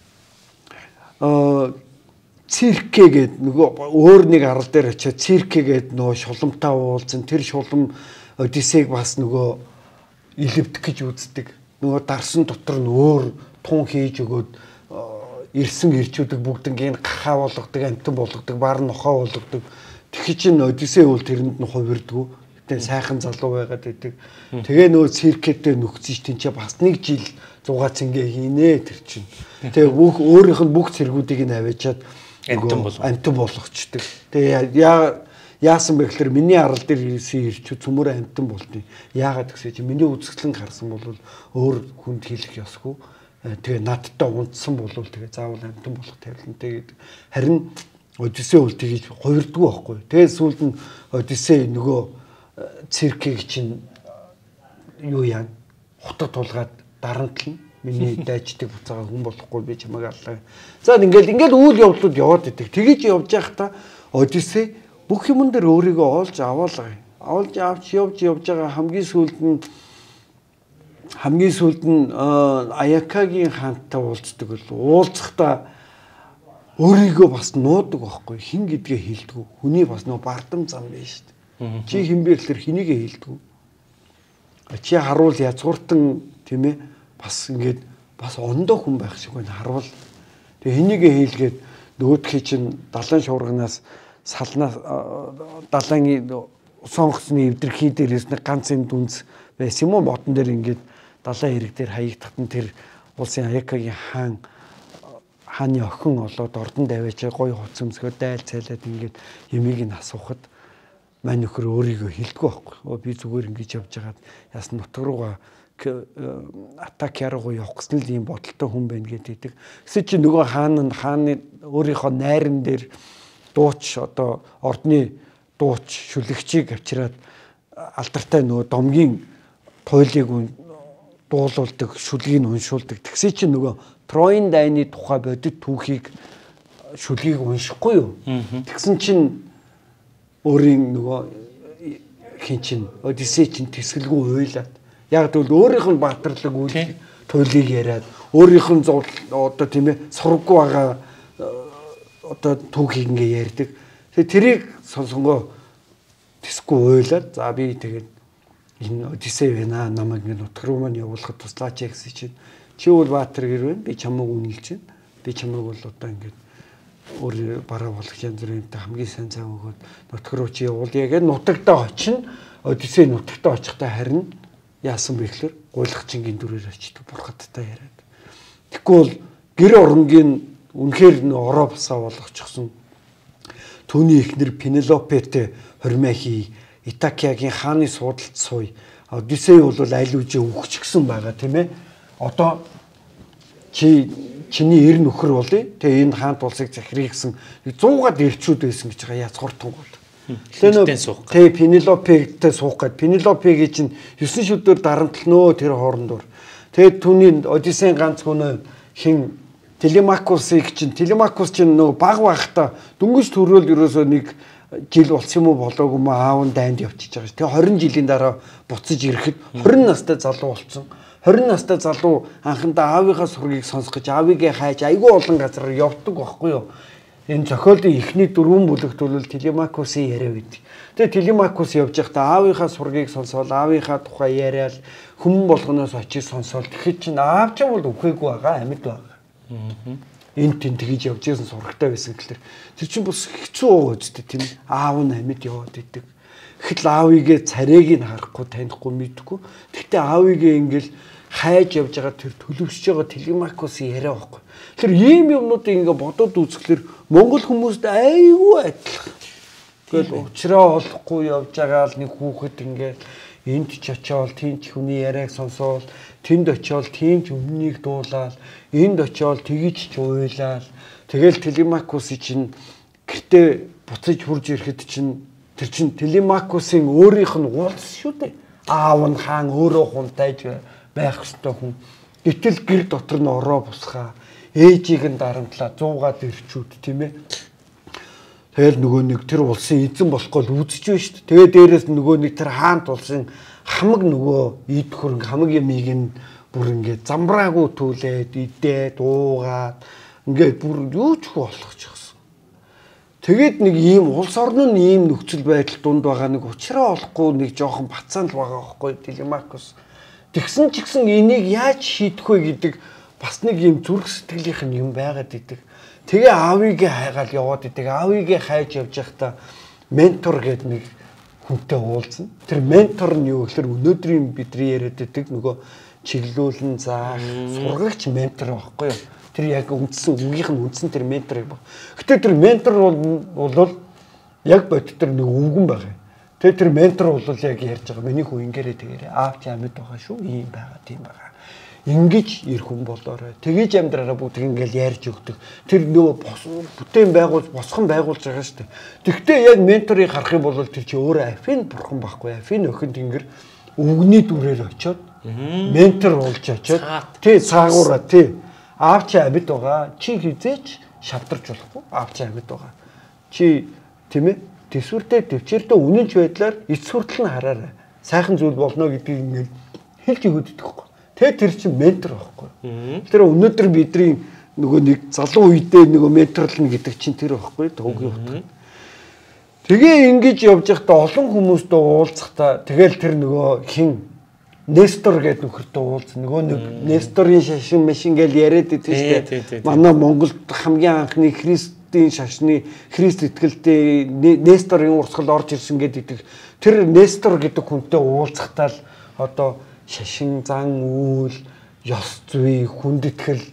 аа циркэ гээд нөгөө өөр нэг арал дээр очиад циркэ гээд нөгөө шуламтаа уулзсан. Тэр шулам Одиссейг бас нөгөө илэвдэх гэж үздэг. Нөгөө дарсан дотор нь өөр тун хийж өгөөд ирсэн ирчүүдэг бүгднийг гахаа болгодог, амтан болгодог, бар нохоо болгодог. Тэгэхий чинь Одиссей бол тэрэнд нь хувирдгүү. Гэтэ сайхан залуу байгаад байдаг. Тэгээ нөгөө циркэтэй нөхцөж тэнцээ бас нэг жил зугаа цэнгээ хийнэ тэр чинь. Тэгээ бүх өөрийнх нь бүх цэргүүдийг нь аваачаад амтан болох амтан болгочдөг. Тэгээ яа яасан бэ гэхээр миний арал дээр ирсэн ирчүүд цөмөр амтан болтны. Яагаад гэвэл чи миний үзэсгэлэн харсан бол өөр хүнд хийх ёсгүй. Тэгээ надтай унтсан бол тэгээ заавал амтан болох тавилантай гэдэг. Харин Одиссей бол тгийж хувирдгүй байхгүй. Тэгээ сүүлд нь Одиссей нөгөө циркийг чинь юу яа хутад тулгаад дарамтлна. Миний дайчдаг буцаага хүн болохгүй би чамайг аллаа. За ингээл ингээл үйл явдлууд яваад идэг. Тэгэж явж байхдаа Одиссей бүх юмн дээр өөрийгөө олж аваалгаа. Олж авч явж явж байгаа хамгийн сүүлд нь хамгийн сүүлд нь Аякагийн хаантай уулздаг бол уулзахдаа өөрийгөө бас нуудаг байхгүй. Хин гэдгээ хэлдэг. Хүний бас нөө бардам зам байж шүү дээ. Чи хин бэ гэхээр хинийгээ хэлдэг. Чи харуул язгууртан тийм ээ бас ингээд бас ондоо хүн байх шиг байна харуул. Тэгээ хинийгээ хийлгээд нөгөөдхий чинь далайн шуурганаас салнаас далайн сонгоцны эвдэрхий дээрээс нэг ганц юм дүнс байсан юм уу модон дээр ингээд далайн хэрэг дээр хаягдахт нь тэр улсын Аякагийн хаан хааны охин олоод ордон даваач гой хуц өмсгөө daйл цайлаад ингээд ямиг нь асуухад мань нөхөр өөрийгөө хэлдэггүй байхгүй. Би зүгээр ингэж явж байгаад яасан нутг руугаа атак яруу явах гэсэн л ийм бодолтой хүн байна гэдэг. Гэсэн чи нөгөө хаан нь хааны өөрийнхөө найран дээр дууч одоо ордны дууч шүлэгчийг авчираад алдартай нөгөө домгийн туйлыг дуулуулдаг, шүлгийг уншуулдаг. Тэгсээ чи нөгөө Троийн дайны тухай бодит түүхийг шүлгийг уншихгүй юу? Тэгсэн чинь өөрийн нөгөө хин чин Одиссей чин тэсгэлгүй уйлаад яг тэгвэл өөрийнх нь баатарлаг үйл туйлыг яриад өөрийнх нь одоо тийм ээ сургаггүй байгаа одоо түүхийг ингээ ярьдаг. Тэгээ тэрийг сонсонгоо тэсгүй уйлаад за би тэгээд энэ Одиссей байна намайг ингээ нутг руу маань явуулахад туслаач гэсэн чинь чи бол баатар гэр байна би чамайг үнэлж байна. Би чамайг бол одоо ингээ өөр бараа болох янз бүрийн хамгийн сайн цаа өгөөд нутг руу чи явуулъя гэж нутагтаа очино. Одиссей нутагтаа очихдаа харин яасан бэ гэхээр гуйлахчингийн дүрээр очиж бурхадтай яриад. Тэгэхгүй бол гэр оронгийн үнэхээр н ороо басаа болгочихсон. Түүний эхнэр Пенелопетэй хормой хий, Итакиагийн хааны суудалд сууя. Одиссей бол аль үжээ өгчихсөн байгаа тийм ээ. Одоо чи чиний эр нөхөр болъё. Тэгээ энэ хаант улсыг захирах гэсэн зуугаад ирчүүд байсан гэж байгаа яц хуртан гол. Хинтэн суух. Тэгээ Пенелопетэй суух гээд Пенелопегийн чинь есөн шүдээр дарамтлнөө тэр хоорондор. Тэгээ түүний Одиссейн ганц хүн хин Телемакусыг чинь Телемакус чинь нөгөө баг багта дөнгөж төрөөл ерөөсөө нэг жил болсон юм уу болоогүй мө аав нь дайнд явчихж байгаа ш. Тэгээ хорин жилийн дараа буцаж ирэхэд хорин настай залуу болсон. хорин настай залуу анхандаа аавынхаа сургийг сонсох гэж аавыгээ хайж айгүй олон газар явдаг байхгүй юу? Энэ зохиолын эхний дөрвөн бүлэгт бол Телемакусын яриа байдаг. Тэгээ Телемакус явж байхдаа аавынхаа сургийг сонсоод аавынхаа тухай яриад хүмүн болгоноос очиж сонсоод тэгэхэд чинь аав ч бол үхээгүй байгаа амьд байгаа. Энд тэн тгийж явж байсан сурагтай байсан гэхэлэр тэр чинь бас хэцүү байгаа үстэй тийм аав нь амьд яваад идэг. Гэтэл аавыгээ царайг нь харахгүй танихгүй мэдхгүй. Тэгтээ аавыгээ ингээл хайж явж байгаа тэр төлөвшөж байгаа Телемакусын яриа байхгүй. Тэр ийм юмнуудыг ингээ бодоод үзэхлээр Монгол хүмүүст айгүй адилхан. Тэгэл уучраа олохгүй явж байгаа л нэг хүүхэд ингээ энд ч очиод тийм ч хүний яриаг сонсоод тэнд очиод тийм ч өмнөнийг дуулаад энд очиод тгийч ч уйлаад тэгэл Телемакусын чинь гэртээ буцаж хурж ирэхэд чинь тэр чинь Телемакусын өөрийнх нь уулс шүү дээ. Аав нь хаан өөрөө хунтайж байх ёстой хүн. Гэтэл гэр дотор нь ороо бусхаа ээжийг нь дарамтлаа зуугаад ирчүүд тийм ээ. Тэгэл нөгөө нэг тэр улсын эзэн болохгүй л үзэж байна шүү дээ. Тэгээ дээрээс нөгөө нэг тэр хаант улсын хамаг нөгөө ийд хөрөнгө хамаг ямиг нь бүр ингээд замбраагүй түлээд идээд уугаад ингээд бүр юу ч болгочихсон. Тэгээд нэг ийм улс орн нь ийм нөхцөл байдал дунд байгаа нэг уучраа олохгүй нэг жоохон бацаан л байгаа байхгүй Телемакус. Тэгсэн ч гэсэн энийг яаж шийдэх вэ гэдэг бас нэг ийм зүрх сэтгэлийнх нь юм байгаад идэг. Тэгээ аавыгээ хайгаал яваад идэг. Аавыгээ хайж явж байхдаа ментор гэдэг нэг хүнтэй уулзна. Тэр ментор нь юу гэхээр өнөөдрийн бидний яриад идэг нөгөө чиглүүлэн заах сургагч ментор байхгүй юу? Тэр яг үндсэн үгийнх нь үндсэн тэр менторыг баг. Гэтэ тэр ментор бол яг бодит тэр нэг өвгөн байгаа. Тэгээ тэр ментор бол яг ярьж байгаа. Миний хүү ингээрээ тэгээрээ аав чи амьд байгаа шүү. Ийм байгаа, тийм байгаа. Ингиж ир хүн болоорой. Тэгэж амьдраараа бүгд ингээл ярьж өгдөг. Тэр нөгөө бүтээн байгуул босхон байгуулж байгаа шүү дээ. Тэгтээ яг менторыг харах юм бол тэр чи өөрөө афин бурхан байхгүй. Афин өхөнд ингэр өвгний дүрээр очиод ментор болж очиод тий цаагаараа тий аав чи амьд байгаа. Чи хизээч шавдарч болохгүй. Аав чи амьд байгаа. Чи тийм ээ төсвөртэй төвчээртэй үнэнч байдлаар эц хүртэл нь хараарай. Сайхан зүйл болно гэдгийг ингээд хэлж өгöd өгөхгүй. Тэгээ тэр чинь ментор байхгүй. Тэр өнөөдөр бидний нөгөө нэг залуу үедээ нөгөө менторлно гэдэг чинь тэр байхгүй төвгийн утга. Тэгээ ингэж явж байхдаа олон хүмүүстэй уулзахдаа тэгэл тэр нөгөө хин Нестор гэдэг нөхөртэй уулз нөгөө нэг Несторын шашин машин гэж яриад идэв шүү дээ. Манай Монголд хамгийн анхны Христийн шашны Христ итгэлтэй Несторын урсгал орж ирсэн гэдэг. Тэр Нестор гэдэг хүнтэй уулзахдаа л одоо шашин зан үйл ёс зүй хүндэтгэл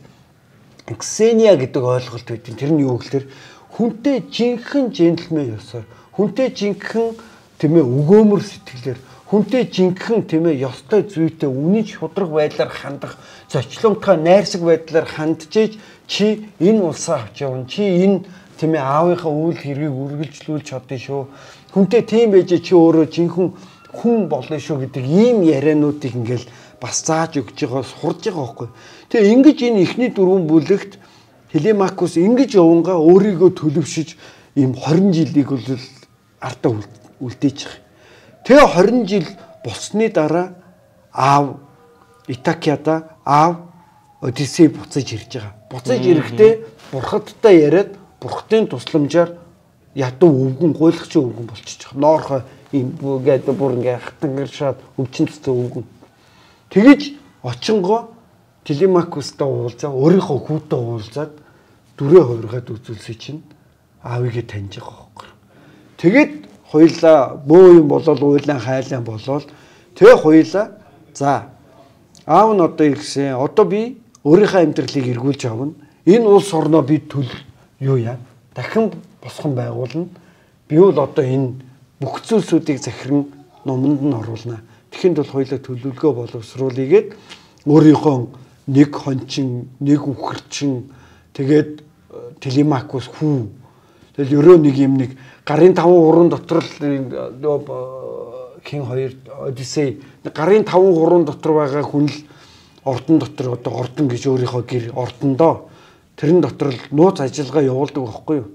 Ксения гэдэг ойлголт байдیں۔ Тэр нь юу гэхээр хүнтэй жинхэнэ джентльмен ёсоор хүнтэй жинхэнэ тийм ээ өгөөмөр сэтгэлээр хүнтэй жинхэнэ тийм ээ ёстой зүйтэй үнэн шудраг байдлаар хандах зочлонтой найрсаг байдлаар хандж чи энэ улсаа авч явна чи энэ тийм ээ аавынхаа үйл хэргийг үргэлжлүүлж чаддээ шүү. Хүнтэй тийм байж чи өөрөө жинхэнэ хүн болно шүү гэдэг ийм яриануудыг ингээл бас зааж өгч байгаа сурж байгаа байхгүй. Тэгээ ингэж энэ ихний дөрвөн бүлэгт Телемакус ингэж явангаа өөрийгөө төлөвшөж ийм хорин жилийг бол ардаа үлдээж байгаа. Тэгээ хорин жил болсны дараа аав Итакиада аав Одиссей буцаж ирж байгаа. Буцаж ирэхдээ бурхадтай яриад бурхтын тусламжаар ядуу өвгөн гуйлагч өвгөн болчихж байгаа. Ноорхой ийм гээд бүр ингээ хатангэршаад өвчин цэцэн өвгөн. Тэгэж очингоо Телемакустай уулзаа өөрийнхөө хүүтэй уулзаад дүрээ хувиргаад үзүүлсэн чинь аавыгээ таньж байгаа байхгүй. Тэгээд хоёлаа бөө юм болол уйлан хайлан болол тэгээ хоёлаа за аав нь одоо ирсэн одоо би өөрийнхөө амьдралыг эргүүлж авна. Энэ улс орноо би төл юу яа дахин босгон байгуулна. Би бол одоо энэ бүх зүйлсүүдийг захиран номонд нь оруулна. Тэгэхэд бол хоёлаа төлөвлөгөө боловсруулъягээд өөрийнхөө нэг хончин, нэг үхэрчин тэгээд Телемакус хүү. Тэгэл ерөө нэг юм нэг гарын таван гурван дотор л хин хоёр Одиссей гарын таван гурван дотор байгаа хүн л ордон дотор одоо ордон гэж өөрийнхөө гэр ордондоо тэрэн дотор л нууц ажиллагаа явуулдаг байхгүй юу?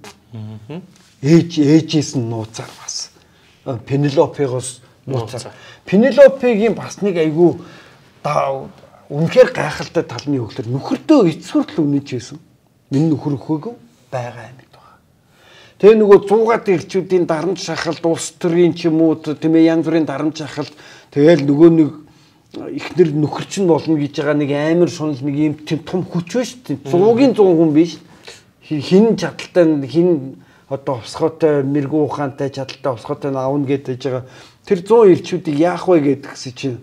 Ээж ээжээс нь нууцаар бас Пенелопегоос нууцаар. Пенелопегийн бас нэг айгүй үнэхээр гайхалтай тал нь юу гэхээр нөхөртөө эцсүртэл үнэж байсан. Миний нөхөр өхөөгүй байгаа юм байна. Тэгээ нөгөө зуугаад ирчүүдийн дарамт шахалт улс төрийн ч юм уу тийм ээ янз бүрийн дарамт шахалт тэгээл нөгөө нэг ихнэр нөхөр чинь болно гэж байгаа нэг амар шунал нэг юм тийм том хүч байна шүү дээ. Зуугийн зуун хүн биш. Хин чадaltaй хин одоо усхойтой мэрэгүү ухаантай чадaltaй усхойтой аавна гэдэг байгаа. Тэр зуун ирчүүдийг яах вэ гэдгсэн чинь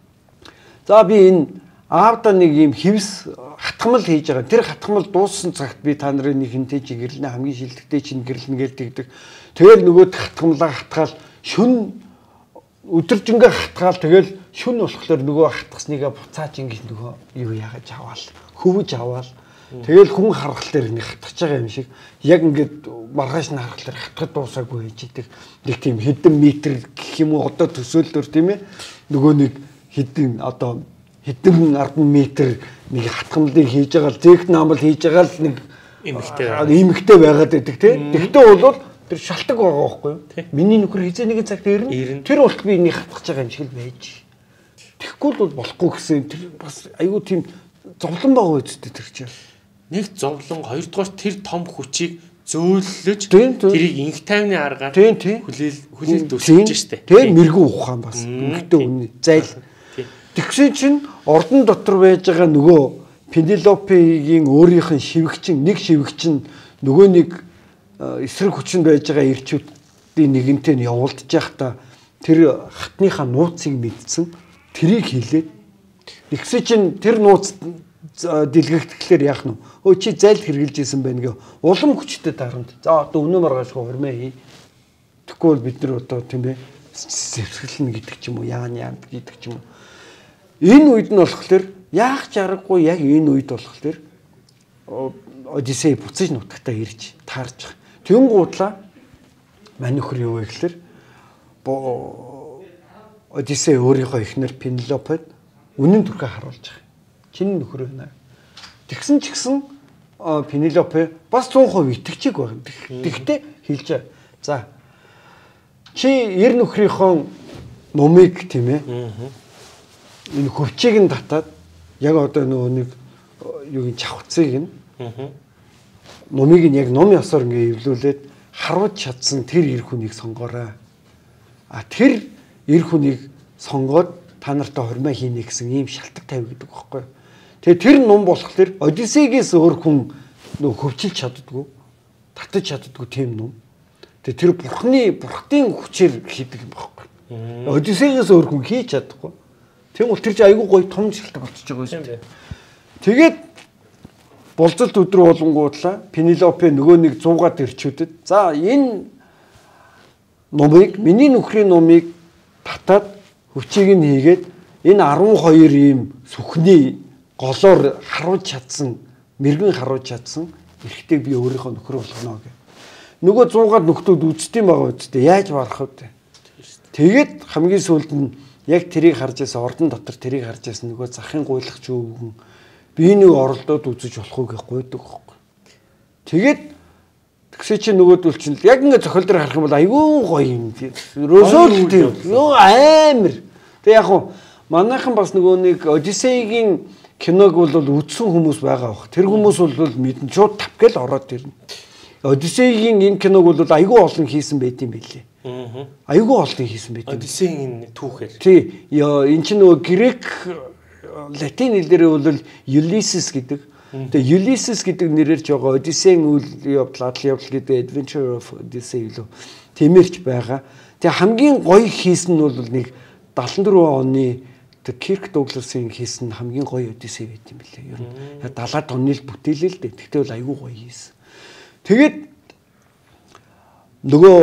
за би энэ аавда нэг юм хевс хатгамал хийж байгаа. Тэр хатгамал дууссан цагт би та нарын нэг хинтэй чи гэрлэнэ хамгийн шилдэгтэй чинь гэрлэнэ гэдэг. Тэгэл нөгөө хатгамлаа хатгаал шүн өдөржингөө хатгаал тэгэл шүн болохоор нөгөө хатгасныг буцааж ингэж нөгөө юу яагаж аваал хөвөж аваал. Тэгэл хүн харгал дээр ингэ хатгаж байгаа юм шиг яг ингээд маргааш нь харгал дээр хатгад дуусаагүй байж идэг. Нэг тийм хэдэн метр гэх юм уу одоо төсөөллөөр тийм ээ. Нөгөө нэг хэдэн одоо хэдэн ард метр нэг хатгамлыг хийж байгаа л зээгт наамал хийж байгаа л нэг эмэгтэй эмэгтэй байгаад байдаг тийм. Тэгтээ бол тэр шалтгаан байгаа байхгүй юу? Миний нөхөр хизээ нэгэн цагт ирнэ. Тэр болт би энийг хатгах байгаа юм шиг л байж. Тэгэхгүй бол болохгүй гэсэн тэр бас айгүй тийм зовлон байгаа үстэй тэр чинь. Нэг зовлон, хоёрдугаар тэр том хүчийг зөөлөж тэрийг инх тайвны аргаар хүлээл хүлээл дүрсэж штэ. Тэгээ мэрэгүү ухаан бас эмэгтэй үнэ зайл. Тэгсэн чинь ордон дотор байж байгаа нөгөө Пенелопегийн өөрийнх нь шивгчин нэг шивгчин нөгөө нэг эсрэг хүчинд байж байгаа ирчүүдийн нэгэнтэй нь явуулдаж байхдаа тэр хатныхаа нууцыг мэдсэн тэрийг хэлээд тэгсэн чинь тэр нууц дэлгэгдэхлээр яах нь өө чи зайлд хэрглэж исэн байна гэ улам хүчтэй дарамт за одоо өнөө маргаашгүй хормоо хий тэгэхгүй бол бид нар одоо тийм ээ зэвсгэлнэ гэдэг ч юм уу яан яан гэдэг ч юм уу энэ үед нь болохоор яах ч аргагүй яг энэ үед болохоор Одиссей буцаж нутагтаа ирж таарж байгаа. Тэнгуудлаа мань нөхөр юу вэ гэхээр Одиссей өөрийнхөө эхнэр Пенелопед үнэн төрхөө харуулж байгаа. Чиний нөхөр байна. Тэгсэн ч гэсэн Пенелопе бас цаан хувь итгэжиг байна. Тэгтээ хэлж байгаа. За чи эр нөхрийнхөө номыг тийм ээ энэ хөвчийг нь татаад яг одоо нөгөө нэг юугийн чавцыг нь номыг нь яг ном ёсоор ингээ эвлүүлээд харуулж чадсан тэр эр хүнийг сонгоорой. А тэр эр хүнийг сонгоод та нартай хормоо хийнэ гэсэн ийм шалтгаан тавьдаг байхгүй. Тэгээ тэр ном болохоор Одиссейгээс өөр хүн нөгөө хөвчилж чаддгүй, татаж чаддгүй тийм ном. Тэгээ тэр бурхны бурхтын хүчээр хийдэг юм байхгүй. Одиссейгээс өөр хүн хийж чадахгүй. Тэгвэл тэр чинь айгүй гоё том шалтгаан болчихж байгаа шүү дээ. Тэгээд болцолт өдрө болонгуудлаа Пенелопе нөгөө нэг зуугаад ирчүүдэд за энэ номыг миний нөхрийн номыг татаад хүчийг нь хийгээд энэ арван хоёр ийм сүхний голоор харуулж чадсан мэрэгэн харуулж чадсан эрэгтэй би өөрийнхөө нөхөр болгоно гэх. Нөгөө зуугаад нөхдүүд үздэм байгаа үстэй яаж барах вэ? Тэгээд хамгийн сүүлд нь яг тэрийг харж байсан ордон дотор тэрийг харж байсан нөгөө захын гуйлагч өвгөн би нэг оролдоод үзэж болох уу гэж гуйдаг байхгүй. Тэгээд тэгсээ чи нөгөөдөл чинь яг ингээд зохиол дээр харах юм бол айгүй гоё юм. Росол тийм ёо амар. Тэг яг хуу манайхан бас нөгөө нэг Одиссегийн киног бол үзсэн хүмүүс байгаа бах. Тэр хүмүүс бол мэдэн шууд тавгал ороод ирнэ. Одиссегийн энэ киног бол айгүй олон хийсэн байт юм билээ. Аа. Айгүй олон хийсэн байт. Одиссегийн түүхээр. Тий. Эн чинь нөгөө грек латин хэлээр бол Ulysses гэдэг. Тэгээ Ulysses гэдэг нэрээр ч байгаа Одиссегийн үйл явдал, адал явдал гэдэг Adventure of Odyssey лөө тэмэрч байгаа. Тэгээ хамгийн гоё хийсэн нь бол нэг даалан дөрвөн оны тэр Kirk Douglas-ийн хийсэн хамгийн гоё Odyssey байт юм билээ. Ер нь далаад оны л бүтээлээ л дээ. Тэгтээ бол айгүй гоё хийсэн. Тэгээд нөгөө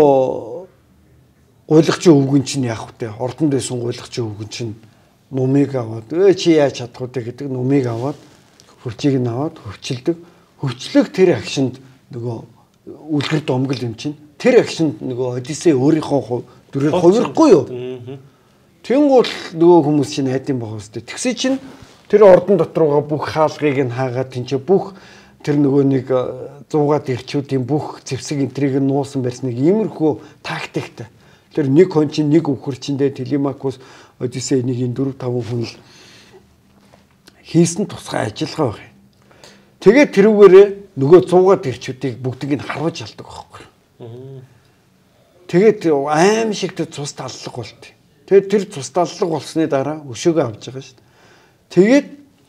гуйлагчийн өвгөн чинь яах вэ? Ордонд байсан гуйлагчийн өвгөн чинь нумыг аваад өө чи яаж чадах вэ гэдэг нумыг аваад хөвчийг нь аваад хөвчилдөг. Хөвчлөг тэр агшинд нөгөө үлгэр домгол юм чинь. Тэр агшинд нөгөө Одиссей өөрийнхөө дүрээр хувирахгүй юу? Тэнгуул нөгөө хүмүүс чинь найдсан байх үстэй. Тэгсээ чинь тэр ордон дотруугаа бүх хаалгыг нь хаагаад тэнцээ бүх тэр нөгөө нэг зуугаад ирчүүдийн бүх зэвсэг энтрийг нь нуусан барьсан нэг иймэрхүү тактиктай. Тэр нэг хон чинь нэг өвхөр чиндээ Телемакус Одиссей нэг ин дөрв таван хүн л хийсэн тусгай ажиллагаа байх. Тэгээд тэрүүгээрээ нөгөө зуугаад ирчүүдийг бүгдийг нь харуулж алдаг байхгүй. Тэгээд аим шиг тэр цус таллаг болт. Тэгээд тэр цус таллаг болсны дараа өшөөгөө авч байгаа шүү дээ. Тэгээд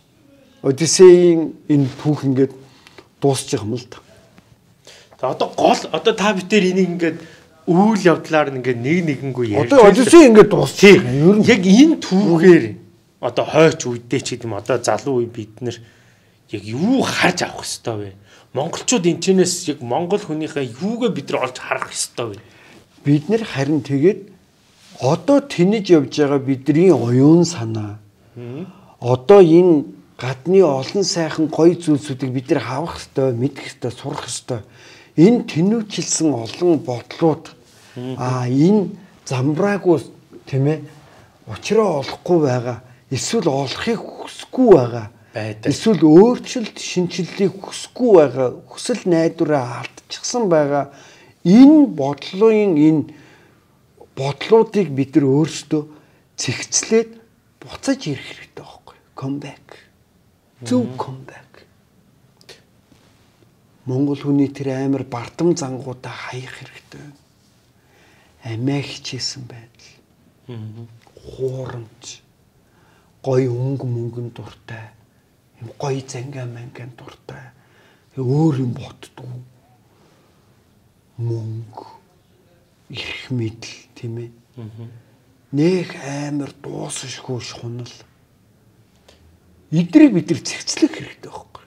Одиссейн энэ түүх ингээд дуусчих юм л та. За одоо гол одоо та битээр энийг ингээд үйл явдлаар ингээд нэг нэгэнгүй ярьж. Одоо Одиссей ингээд дуусчих. Ер нь яг энэ түүхээр одоо хойч үедээ ч гэдэм одоо залуу үе бид нэр яг юу харж авах хэвээр вэ? Монголчууд энэ чэнэс яг монгол хүнийхээ юугээ бид нар олж харах хэвээр вэ? Бид нэр харин тэгээд одоо тэнэж явж байгаа бидний оюун санаа. Одоо энэ гадны олон сайхан гоё зүйлсүүдийг бид нар хавах хэвээр, мэдэх хэвээр, сурах хэвээр. Энэ тэнүүчилсэн олон бодлууд аа энэ замбраагүй тийм ээ учраа олохгүй байгаа. Эсвэл олохыг хүсэхгүй байгаа. Эсвэл өөрчлөлт шинжилгээг хүсэхгүй байгаа. Хүсэл найдвараа алдчихсан байгаа. Энэ бодлогын энэ бодлуудыг бид нар өөрсдөө цэгцлээд буцаж ирэх хэрэгтэй байхгүй. Come back. Зөв come back. Монгол хүний тэр амар бардам зангуудаа хаях хэрэгтэй. Амиа хичээсэн байдал. Хуурамч. Гой өнгө мөнгөн дуртай. Им гой зангаа манган дуртай. Өөр юм ботдгүй. Мөнгө. Их мэдл тийм ээ. Нэх амар дуусшгүй шунал. Идрийг бид нар цэгцлэх хэрэгтэй байхгүй.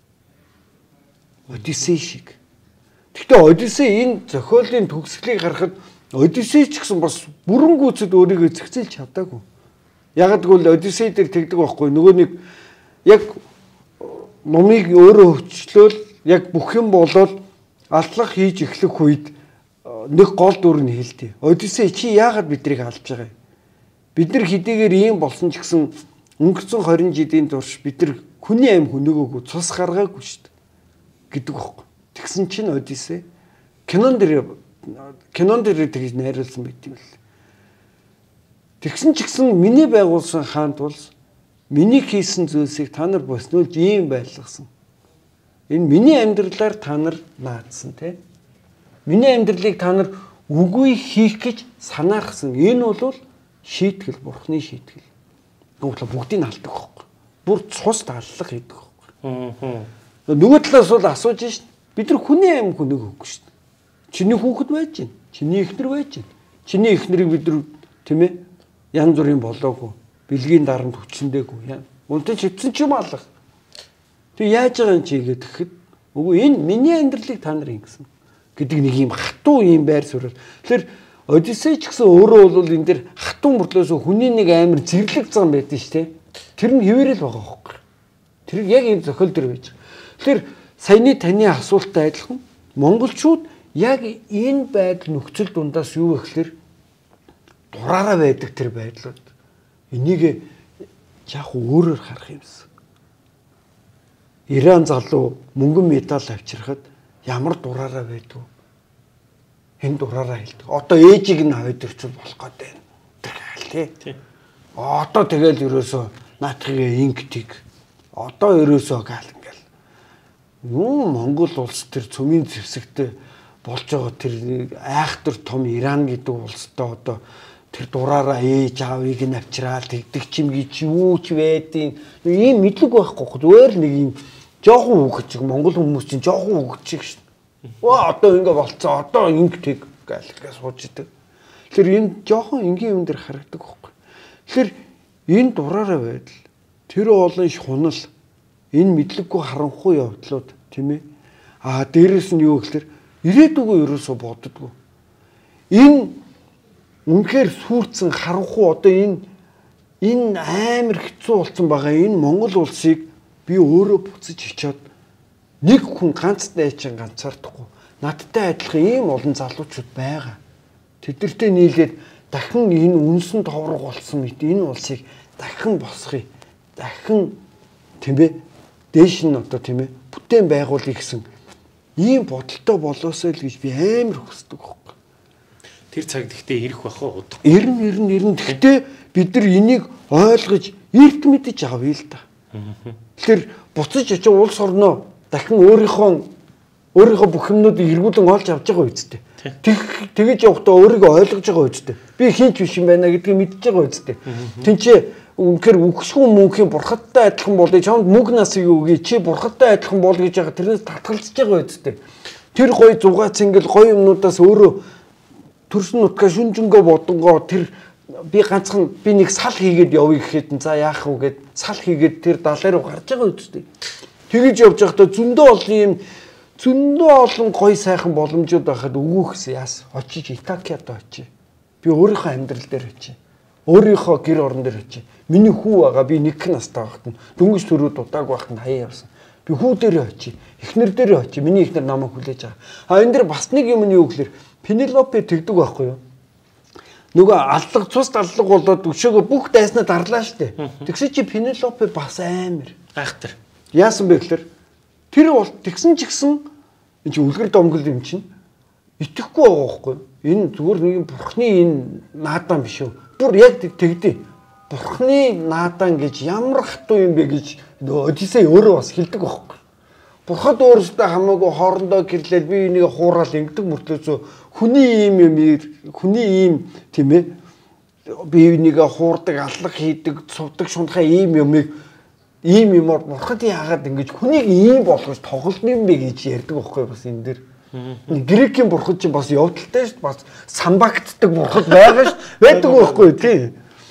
Одиссей шиг. Гэхдээ Одиссей энэ зохиолын төгсгөлийг харахад Одиссей ч гэсэн бас бүрэн гүйцэд өөрийгөө цэгцэлж чадаагүй. Яг гэвэл Одиссей дээр тэгдэг байхгүй. Нөгөө нэг яг номыг өөрөө хөвчлөөл яг бүх юм болоод алтлах хийж эхлэх үед нэг гол дүр нь хэлдэг. Одиссей чи яагаад биднийг алж байгаа юм? Бид нар хэдийгээр ийм болсон ч гэсэн өнгөрцөн хорин жилийн турш бид нар хүний аим хүнөөгөөгүй цус гаргаагүй шүү дээ гэдэг байхгүй. Тэгсэн чинь Одиссей кинон дээр кинон дээр тэгж найруулсан байт юм л. Тэгсэн ч гэсэн миний байгуулсан хаант бол миний хийсэн зүйлсийг та нар боснуулж ийм байлгасан. Энэ миний амьдралаар та нар наадсан тий. Миний амьдралыг та нар үгүй хийх гэж санаарсан. Энэ бол шийтгэл, бурхны шийтгэл. Нүгэл бүгдийг алдаг байхгүй. Бүр цус таллах хийдэг байхгүй. Аа. Нөгөө талаас бол асууж шít. Бид нар хүний аим хүнийг өгөхгүй шít. Чиний хүүхэд байж гин. Чиний эхнэр байж гин. Чиний эхнэрийг бид нар тийм ээ янз бүрийн болоогүй. Бэлгийн дарамт хүчнэдэггүй. Унтан чивсэн ч юм алга. Тэг яаж байгаа юм чи гэхэд үгүй энэ миний амьдралыг та нар ингэсэн гэдэг нэг юм хатуу юм байр суурь. Тэгэхээр Одиссей ч гэсэн өөрөө бол энэ дэр хатуу мөртлөөс хүний нэг амар зэрлэг зам байдсан шүү дээ. Тэр нь хэвээрэл байгаа хөөхгүй. Тэр яг энэ зохиол төр байж байгаа. Тэгэхээр саяны таны асуулттай адилхан монголчууд яг энэ байдал нөхцөл дундаас юу вэ гэхээр дураараа байдаг тэр байдлууд. энийг яг өөрөөр харах юмсан. Иран залуу мөнгөн медаль авчирхад ямар дураараа байдгүй. Энэ дураараа хэлдэг. Одоо ээжийг нь хойд ирчүүл болох гэдэг юм. Тэр тий. Одоо тэгэл ерөөсөө наатхигээ инктиг. Одоо ерөөсөө гал ингээл. Юу Монгол улс тэр цөмийн зэвсэгтэй болж байгаа тэр айхтар том Иран гэдэг улстай одоо тэр дураараа ээж аавыг нь авчираад тэгдэг чим гэж юу ч байдیں۔ Ийм мэдлэг байхгүй хөө. Зүгээр нэг юм жоохон үгчиг Монгол хүмүүс чинь жоохон үгчиг шүү. Оо одоо ингэ болцоо. Одоо инктиг гал гэж сууж идэг. Тэр энэ жоохон энгийн юм дээр харагдаг байхгүй. Тэгэхээр энэ дураараа байдал тэр олон шунал энэ мэдлэггүй харанхуй явдлууд тийм ээ. Аа дээрэс нь юу гэхээр ирээдүгөө ерөөсө боддгоо. Энэ үнэхээр сүрцэн харанхуй одоо энэ энэ амар хэцүү болсон байгаа энэ Монгол улсыг би өөрөө буцаж ичээд нэг хүн ганцтай ээчин ганцаардахгүй надтай адилхан ийм олон залуучууд байгаа. Тэдэртэй нийлээд дахин энэ үнсэн товрог болсон мэт энэ улсыг дахин босгоё. Дахин тийм ээ дээш нь одоо тийм ээ бүтээн байгуулъя гэсэн ийм бодолтой болоосоо л гэж би амар хүсдэг байхгүй. Тэр цаг гэхдээ ирэх бахаа удаа. Ирнэ ирнэ ирнэ. Гэхдээ бид нар энийг ойлгож эрт мэдэж авъя л да. Тэгэхээр буцаж очиж улс орноо дахин өөрийнхөө өөрийнхөө бүх юмнуудыг эргүүлэн олж авч байгаа үсттэй. Тэг тэгэж явахдаа өөрийгөө ойлгож байгаа үсттэй. Би хинч биш юм байна гэдгийг мэдж байгаа үсттэй. Тинчээ үнэхээр үгшгүй мөнхийн бурхадтай адилхан болъё. Чамд мөнх насыг өгье. Чи бурхадтай адилхан бол гэж байгаа тэрнээс татгалзаж байгаа үсттэй. Тэр гоё зугаац ингээл гоё юмнуудаас өөрөө төрсөн нутгаа шүнжэнгөө бодонгоо тэр би ганцхан би нэг сал хийгээд явъя гэхэд за яах вэ гэд сал хийгээд тэр далай руу гарч байгаа үсттэй. Тэгэж явж байхдаа зөндөө олон юм зөндөө олон гоё сайхан боломжууд байхад өгөөхс яас очиж Итакиад очие. Би өөрийнхөө амьдрал дээр очие. Өөрийнхөө гэр орон дээр очие. Миний хүү байгаа би нэг настай байхад дөнгөж төрөө дудааг байхад хаяа явсан. Би хүү дээрээ очие. Эхнэр дээрээ очие. Миний эхнэр намайг хүлээж байгаа. А энэ дэр бас нэг юм нь юу гэхээр Пенелопе тэгдэг байхгүй юу? Нөгөө аллаг цус аллаг болоод өшөөгөө бүх дайснаа дарлаа штэ. Тэгсэн чи Пенелопе бас амар айхтар. Яасан бэ гэхээр тэр бол тэгсэн ч гэсэн энэ чи үлгэр домгол юм чинь итгэхгүй байгаа байхгүй юу? Энэ зүгээр нэг бурхны энэ наадан биш үү? Бүр яг тэгдэ. Бурхны наадан гэж ямар хатуу юм бэ гэж нөгөө Одиссей өөрөө бас хэлдэг байхгүй юу? Бурхад өөрөөсөө хамаагүй хоорондоо гэрлээл би энийг хуурал ингэдэг мөртлөөсөө хүний ийм юм хүний ийм тийм ээ би энийг хуурдаг аллах хийдэг цувдаг шунхаа ийм юмыг ийм юмор бурхад яагаад ингэж хүнийг ийм болгож тоглоно юм бэ гэж ярьдаг байхгүй бас энэ дэр грекийн бурхад чинь бас явдалтай шүү бас самбагддаг бурхад байгаа шүү байдаг байхгүй тий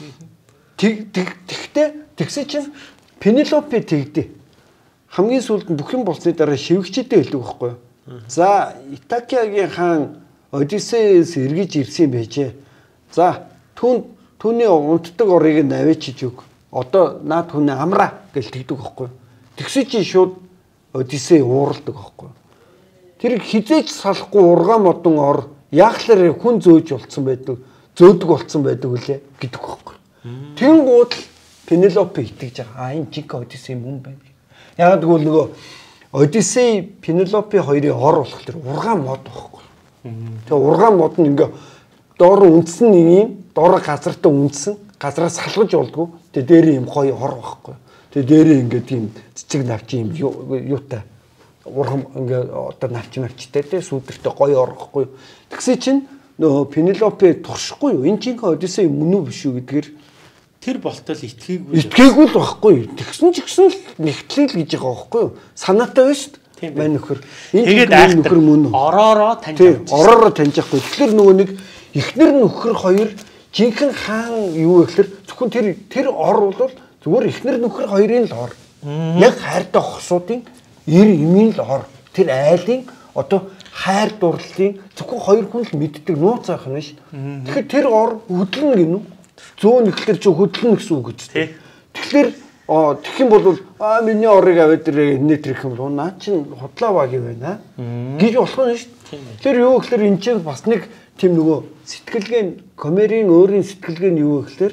Тэг тэгтээ тэгсэн чинь Пенелопе тэгдэ хамгийн сүүлд нь бүх юм болсны дараа шивгчтэй хэлдэг байхгүй юу. За Итакиагийн хаан Одиссеяс эргэж ирсэн байжээ. За түүн түүний унтдаг орыг нь авчиж өг. Одоо наад түүний амраа гэж тэгдэг байхгүй юу. Тэгсэн чинь шууд Одиссей ууралдаг байхгүй юу. Тэр хизээч салахгүй ургаан модон ор яахлаар хүн зөөж болцсон байдаг, зөөдөг болцсон байдаг үлээ гэдэг байхгүй юу. Тэнгууд Пенелопе итгэж байгаа. А энэ чиг Одиссей мөн байна. Яг тэгвэл нөгөө Одиссей Пенелопе хоёрын ор болох тэр ургаан мод байхгүй. Тэгээ ургаан мод нь ингээ доор үндсэн нэг юм, доор газартаа үндсэн, газраас салгаж болдгоо. Тэгээ дээр юм гоё хор байхгүй. Тэгээ дээр ингээ тийм цэцэг навч юм юутай. Ургам ингээ одоо навч навчтай те сүдэртэй гоё ор байхгүй. Тэгсэн чинь нөгөө Пенелопе туршихгүй юу? Энэ чинь Одиссей мөн үү биш үү гэдгээр тэр болтол итгээгүй. Итгээгүй л байхгүй. Тэгсэн ч гэсэн л нэгтлээ л гэж байгаа байхгүй юу? Санаатай байна шүү дээ. Мань нөхөр. Энэ нөхөр мөн үү? Ороороо таньж авчих. Ороороо таньж авахгүй. Тэгэхээр нөгөө нэг эхнэр нөхөр хоёр жинхэнэ хаан юу гэхээр зөвхөн тэр тэр ор бол зүгээр эхнэр нөхөр хоёрын л ор. Яг хайртай хосуудын эр эмийн л ор. Тэр айлын одоо хайр дурлалын зөвхөн хоёр хүн л мэддэг нууц ах нь шүү. Тэгэхээр тэр ор хөдлөн гинүү. Зөөн ихлэр чи хөдлөн гэсэн үг гэж. Тэгэхээр тэгэх юм бол аа миний орыг аваад ирээ энэ тэрх юм бол наа чин худлаа баг юм байна гэж болох нь шүү дээ. Тэгэхээр юу гэхээр энэ чинь бас нэг тийм нөгөө сэтгэлгээ Гомерийн өөрийн сэтгэлгээ нь юу гэхээр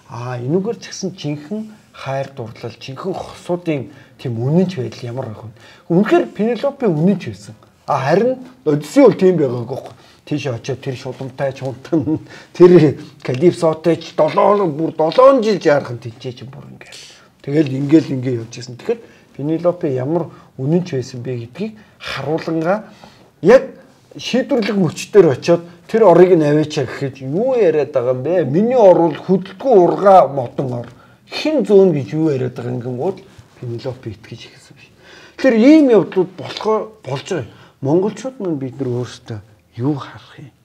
аа энүүгээр ч гэсэн жинхэнэ хайр дурлал, жинхэнэ хосуудын тийм үнэнч байдал ямар байх вэ? Үнэхээр Пенелопе үнэнч байсан. А харин Одиссей бол тийм байгаагүй байхгүй. Тийш очиод тэр шуламтай чунтан тэр Калипсотой ч долоо бүр долоон жил жаархан тийчээ чи бүр ингээл. Тэгэл ингээл ингээ явж ирсэн. Тэгэхээр Пенелопе ямар үнэнч байсан бэ гэдгийг харуулнгаа яг шийдвэрлэх мөчтөр очиод тэр орыг нь аваачаа гэхэд юу яриад байгаа юм бэ? Миний орвол хөдөлгөө ургаа модон ор. Хин зөөн гэж юу яриад байгаа юм гол Пенелопе итгэж ихсэн биш. Тэр ийм явдлууд болохоо болж байгаа. Монголчууд маань бид нар өөрсдөө юу харах юм?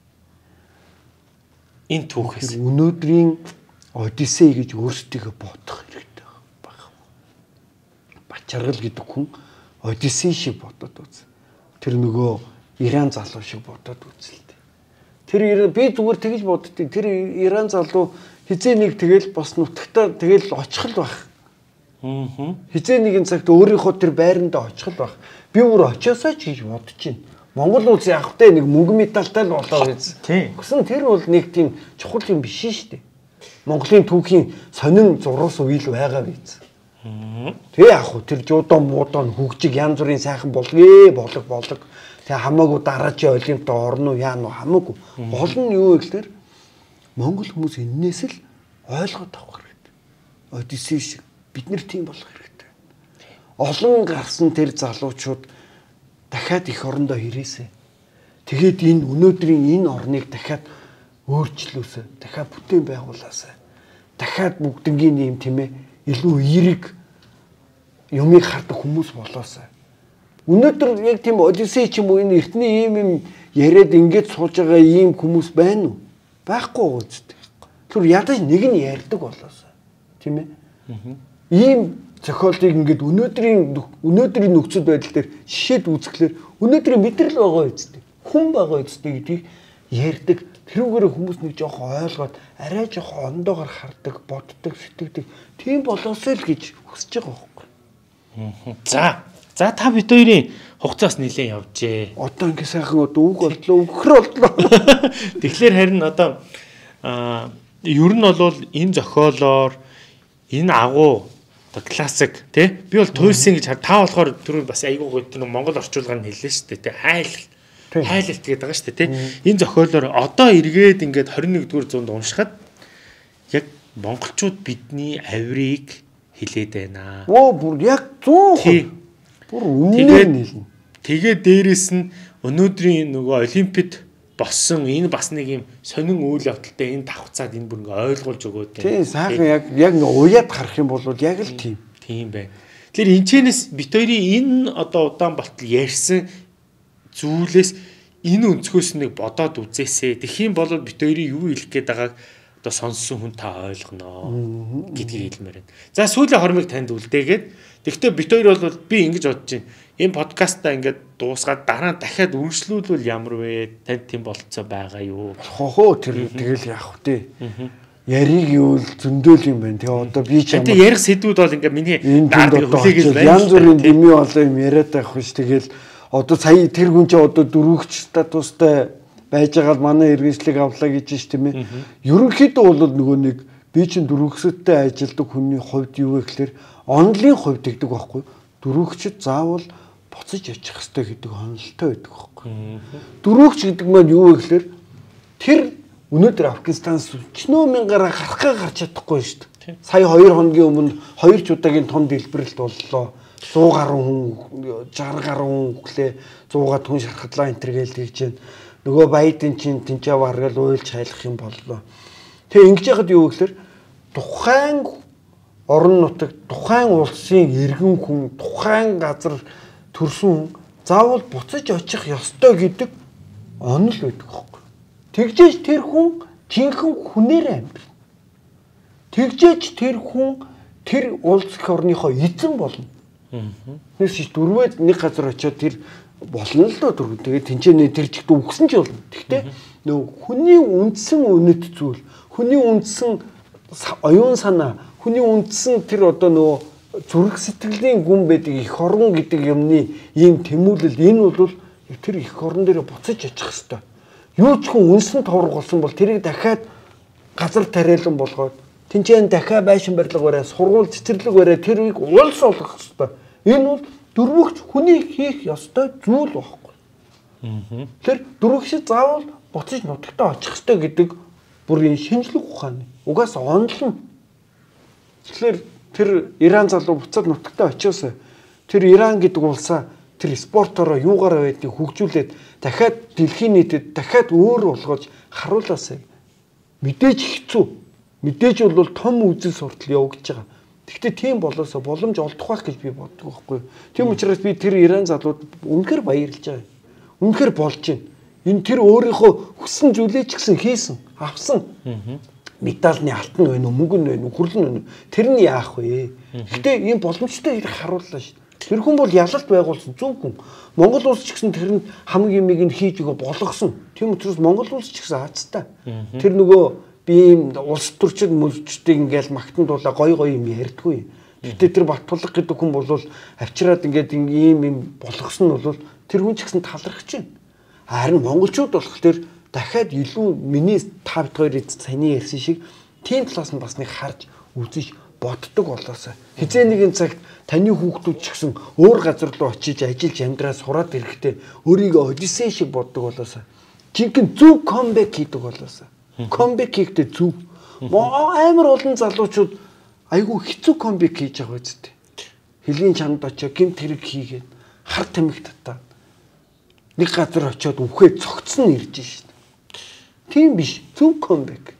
Энэ түүхээс өнөөдрийн Одиссей гэж өөрсдийгөө бодох хэрэгтэй байна. Бачаргал гэдэг хүн Одиссей шиг бодоод үз. Тэр нөгөө Иран залуу шиг бодоод үзэлтэй. Тэр би зүгээр тэгж боддتي. Тэр Иран залуу хизээ нэг тэгэл бас нутагтаа тэгэл очихл байх. Аа. Хизээ нэгэн цагт өөрийнхөө тэр байрандаа очихл байх. Би өөр очиосоо ч гэж бодож байна. Монгол улс яг тэ нэг мөнгө медальтай л болоо биз. Гэсэн тэр бол нэг тийм чухал юм биш шүү дээ. Монголын түүхийн сонин зурус үйл байгаа биз. Тэгээ яг хөө тэр жуудон муудон хөгжиг янз бүрийн сайхан болгоо болог болог. Тэгээ хамаагүй дараачийн олимпиад орно уу яа нь хамаагүй. Гол нь юу гэхээр Монгол хүмүүс энээс л ойлгоод авах хэрэгтэй. Одиссей шиг бид нэр тийм болох хэрэгтэй. Олон гарсан тэр залуучууд дахиад их орондоо ирээсэ. Тэгээд энэ өнөөдрийн энэ орныг дахиад өөрчлөөсэй. Дахиад бүтээн байгуулаасай. Дахиад бүгднгийн юм тийм ээ илүү эерэг юмыг хардаг хүмүүс болоосай. Өнөөдөр яг тийм Одиссей ч юм уу энэ эртний ийм юм яриад ингэж сууж байгаа ийм хүмүүс байна уу? Байхгүй үсттэй. Тэр ядаж нэг нь ярьдаг болоосай. Тийм ээ? Ийм зохиолыг ингээд өнөөдрийн өнөөдрийн нөхцөл байдал дээр шишээд үзэхлээр өнөөдрийн мэдрэл байгаа үсттэй. Хүн байгаа үсттэй гэдгийг ярьдаг. Тэрүүгээр хүмүүс нэг жоохон ойлгоод арай жоохон ондоогоор хардаг, боддог, сэтгэдэг. Тийм болоосай л гэж хүсэж байгаа байхгүй. За. За та бид хоёрын хугацаас нэлээд явжээ. Одоо ингэ сайхан одоо үг боллоо, өгөхөр боллоо. Тэгэхээр харин одоо аа ер нь бол энэ зохиолоор энэ агуу одоо классик тий би бол туйлсын гэж та болохоор түрүү бас айгүй гоё тэр Монгол орчуулгаар нь хэллээ шүү дээ тий хайлт хайлт гэдэг байгаа шүү дээ тий энэ зохиолоор одоо эргээд ингээд двадцать нэгдүгээр зуунд уншихад яг монголчууд бидний авирыг хилээд байна. Оо бүр яг зуун бүр үнээр нийлнэ. Тэгээ дээрэс нь өнөөдрийн нөгөө олимпиад болсон энэ бас нэг юм сонин үйл явдалтай энэ давхцаад энэ бүр ингээ ойлгуулж өгөөд тийм сайхан яг яг нэг уяад харах юм бол яг л тийм тийм бай. Тэгэхээр энэчнээс бит хоёрын энэ одоо удаан болтол ярьсан зүйлээс энэ өнцгөөс нэг бодоод үзээсэй. Тэгхийн бол бит хоёрын юу хэлэх гээд байгааг одоо сонссон хүн та ойлгоно гэдгийг хэлмээр байна. За сүүлийн хормыг танд үлдээгээд тэгвэл бит хоёр бол би ингэж бодож байна. Энэ подкастаа ингээд дуусгаад дараа нь дахиад үргэлжлүүлвэл ямар вэ? Танд тийм болцоо байгаа юу? Хохоо тэр тэгэл яах вэ? Яриг юу л зөндөөл юм байна. Тэгээ одоо би ч юм. Тэгээ ярих сэдвүүд бол ингээд миний даардаг хүлээгээл байна. Янз бүрийн дэмий болоо юм яриад байх биш. Тэгэл одоо сая тэр хүн ч одоо дөрөвч статустай байж байгаа л манай иргэншлиг авлаа гэж ш тийм ээ. Ерөнхийдөө бол нөгөө нэг би чинь дөрөвчтэй ажилдаг хүний хувьд юу вэ гэхээр онлын хувьд гэдэг байхгүй. Дөрөвчд заавал буцаж очих хэрэгтэй гэдэг онолтой байдаг байхгүй. Дөрөвч гэдэг маань юу вэ гэхээр тэр өнөөдөр Афганистанаас өчнөө мянгаараа гарахгаа гарч чадахгүй шүү дээ. Сая хоёр хоногийн өмнө хоёр ч удаагийн том дэлбэрэлт боллоо. сто гаруй хүн, шестьдесят гаруй хүн өглөө сто хүн шархатлаа энэ төр гээл тэгж байна. Нөгөө Байден чинь тэнцээ варгал уйлж хайлах юм боллоо. Тэгээ ингэж яхад юу гэхээр тухайн орон нутаг, тухайн улсын иргэн хүн, тухайн газар төрсөн заавал буцаж очих ёстой гэдэг онол байдаг байхгүй. Тэгжээж тэр хүн жинхэнэ хүнээр амьдрна. Тэгжээж тэр хүн тэр улс орныхоо эзэн болно. Нэс чи дөрвөөд нэг газар очиод тэр болно л доо дөрөв. Тэгээд тэнцэнэ тэр чигт үгсэн ч болно. Гэхдээ нөгөө хүний үндсэн үнэт зүйл, хүний үндсэн оюун санаа, хүний үндсэн тэр одоо нөгөө зүрх сэтгэлийн гүн байдаг их орон гэдэг юмны ийм тэмүүлэл энэ бол тэр их орон дээр буцаж очих хэвээр. Юу ч хүн үнсэн товрог болсон бол тэрийг дахиад газар тариалан болгоод Тинчэн дахиад байшин барилга бариа, сургууль цэцэрлэг бариа, тэр үеийг улс болгох хэрэгтэй. Энэ бол дөрвөгч хүний хийх ёстой зүйл байхгүй. Тэр дөрвөгч заавал буцаж нутагтаа очих хэрэгтэй гэдэг бүрийн шинжлэх ухааны. Угаасаа онлон. Тэгэхээр тэр Иран залуу буцаад нутагтаа очиосоо тэр Иран гэдэг улсаа тэр спортороо юугаараа байдгийг хөгжүүлээд дахиад дэлхийн нийтэд дахиад өөр болгож харуулаасаа. Мэдээж хэцүү. Мэдээж бол том үзэл суртал явагдаж байгаа. Гэхдээ тийм болоосоо боломж олдох байх гэж би боддог байхгүй. Тийм учраас би тэр Иран залууд үнэхээр баярлж байгаа. Үнэхээр болж байна. Энэ тэр өөрийнхөө хүссэн зүйлээ ч гэсэн хийсэн, авсан. Медальны алтан байна уу, мөнгөн байна уу, хүрлэн байна уу? Тэр нь яах вэ? Гэхдээ ийм боломжтой ирэх харууллаа шүү. Тэр хүн бол ялалт байгуулсан зөв хүн. Монгол улс ч гэсэн тэр нь хамгийн юмыг нь хийж өгө болгосон. Тийм учраас Монгол улс ч гэсэн хаацтай. Тэр нөгөө би ийм улс төрчид мөрчдгийг ингээл магтандуулаа гой гой юм ярьдгүй. Гэтэ тэр Баттулга гэдэг хүн бол авчираад ингээд ийм юм болгосон нь бол тэр хүн ч гэсэн талархаж байна. Харин монголчууд болох тэр дахиад илүү миний та бит хоёрын саяны ярьсан шиг тийм талаас нь бас нэг харж үзэж боддог болоосаа. Хизээ нэгэн цагт таны хүүхдүүд ч гэсэн өөр газар руу очиж ажиллаж амьдраа сураад ирэхдээ өөрийгөө Одиссей шиг боддог болоосаа. Жинхэнэ зөв комбек хийдэг болоосаа. Комбек хийхдээ зөв. Амар олон залуучууд айгүй хэцүү комбек хийж байгаа үсттэй. Хөлийн чамд очиж гэмт хэрэг хийгээд хар тамхи татаа. Нэг газар очиод үхээ цогцсон ирж шít. Тийм биш. Зөв комбек.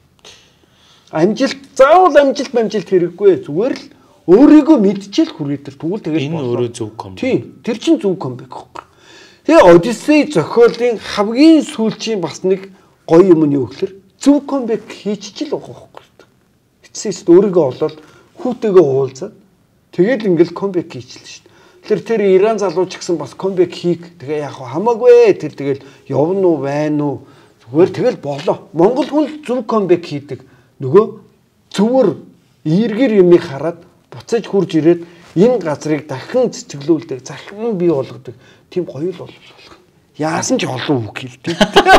Амжилт заавал амжилт амжилт хэрэггүй. Зүгээр л өөрийгөө мэдчихэл хүрээ тэр тэгвэл тэгэл энэ өөрөө зөв комбек. Тийм. Тэр чинь зөв комбек байхгүй. Тэгээ Одиссей зохиолын хамгийн сүүлчийн бас нэг гоё юм нь юу гэхээр зөв комбек хийчихэл байгаа байхгүй. Эцсээс өөрийгөө олоод хүүтэйгээ уулзаад тэгэл ингээл комбек хийчихлээ шүү дээ. Тэр тэр Иран залуу ч гэсэн бас комбек хийх тэгээ яг хамаагүй тэр тэгэл явна уу байна уу зүгээр тэгэл болоо. Монгол хүн зөв комбек хийдэг. Нөгөө зөвөр эргэр юмыг хараад буцаж хурж ирээд энэ газрыг дахин цэцгэлүүлдэг, захин бий болгодог. Тийм гоё л болж болох. Яасан ч олон үг хэлдэг.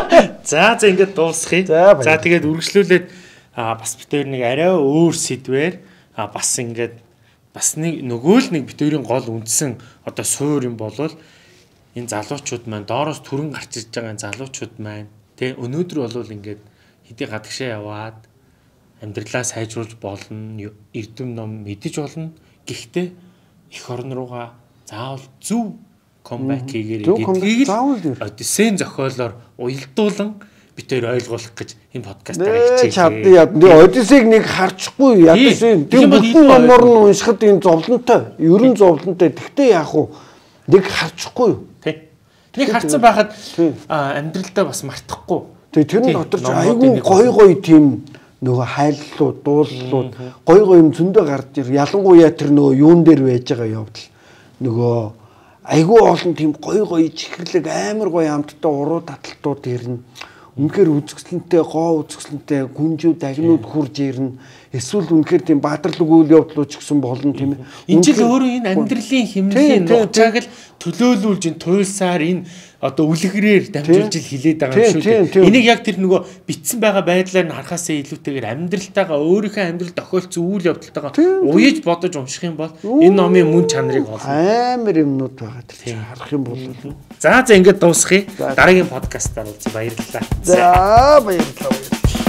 За за ингээд дуусгая. За тэгээд үргэлжлүүлээд а бас битээр нэг арай өөр сэдвээр а бас ингээд бас нэг нөгөө л нэг битээрийн гол үндсэн одоо суур юм болвол энэ залуучууд маань доороос түрэн гарч ирж байгаа залуучууд маань тэ өнөөдөр болвол ингээд хэдий гадагшаа яваад амьдралаа сайжруулж болно, эрдэм ном мэдэж болно. Гэхдээ эх орн руугаа заавал зөв комбек хийгээрэй гэдгийг Одиссейн зохиолоор уялдуулан битээр ойлгуулах гэж энэ подкастаар хэлж байна. Чад Одиссейг нэг харчихгүй ядсан. Тийм бүтэн номоор нь уншихад энэ зовлонтой, ерөн зовлонтой. Тэгтээ яах вэ? Нэг харчихгүй юу? Тий. Нэг харцсан байхад амьдралдаа бас мартахгүй. Тэгээ тэр нь дотор айгүй гой гой тийм нөгөө хайллууд, дууллууд гой гой юм зөндөө гарч ир. Ялангуяа тэр нөгөө юун дээр байж байгаа явдал. Нөгөө айгүй олон тийм гой гой чихэрлэг амар гой амттай уруу таталтууд ирнэ. Үнэхээр үзэсгэлэнтэй, гоо үзэсгэлэнтэй гүнжүү дагнууд хурж ирнэ. Эсвэл үнэхээр тийм бадрал өгөөл явдлууд ч гэсэн болно тийм ээ. Энэ жил өөрөө энэ амьдралын хэмнэлийн нухчааг л төлөөлүүлж ин туйлсаар энэ одоо үлгэрээр дамжуулж ил хилээд байгаа юм шүү дээ. Энийг яг тэр нөгөө битсэн байгаа байдлаар нь харахаасаа илүүтэйгээр амьдралтайгаа өөрийнхөө амьдрал тохиолдсон үйл явдалтайгаа уяж бодож унших юм бол энэ номын мөн чанарыг олно. Амар юмнууд байгаа тэр харах юм бол. За за ингэж дуусгая. Дараагийн подкастаар уулзъя. Баярлалаа. За баярлалаа.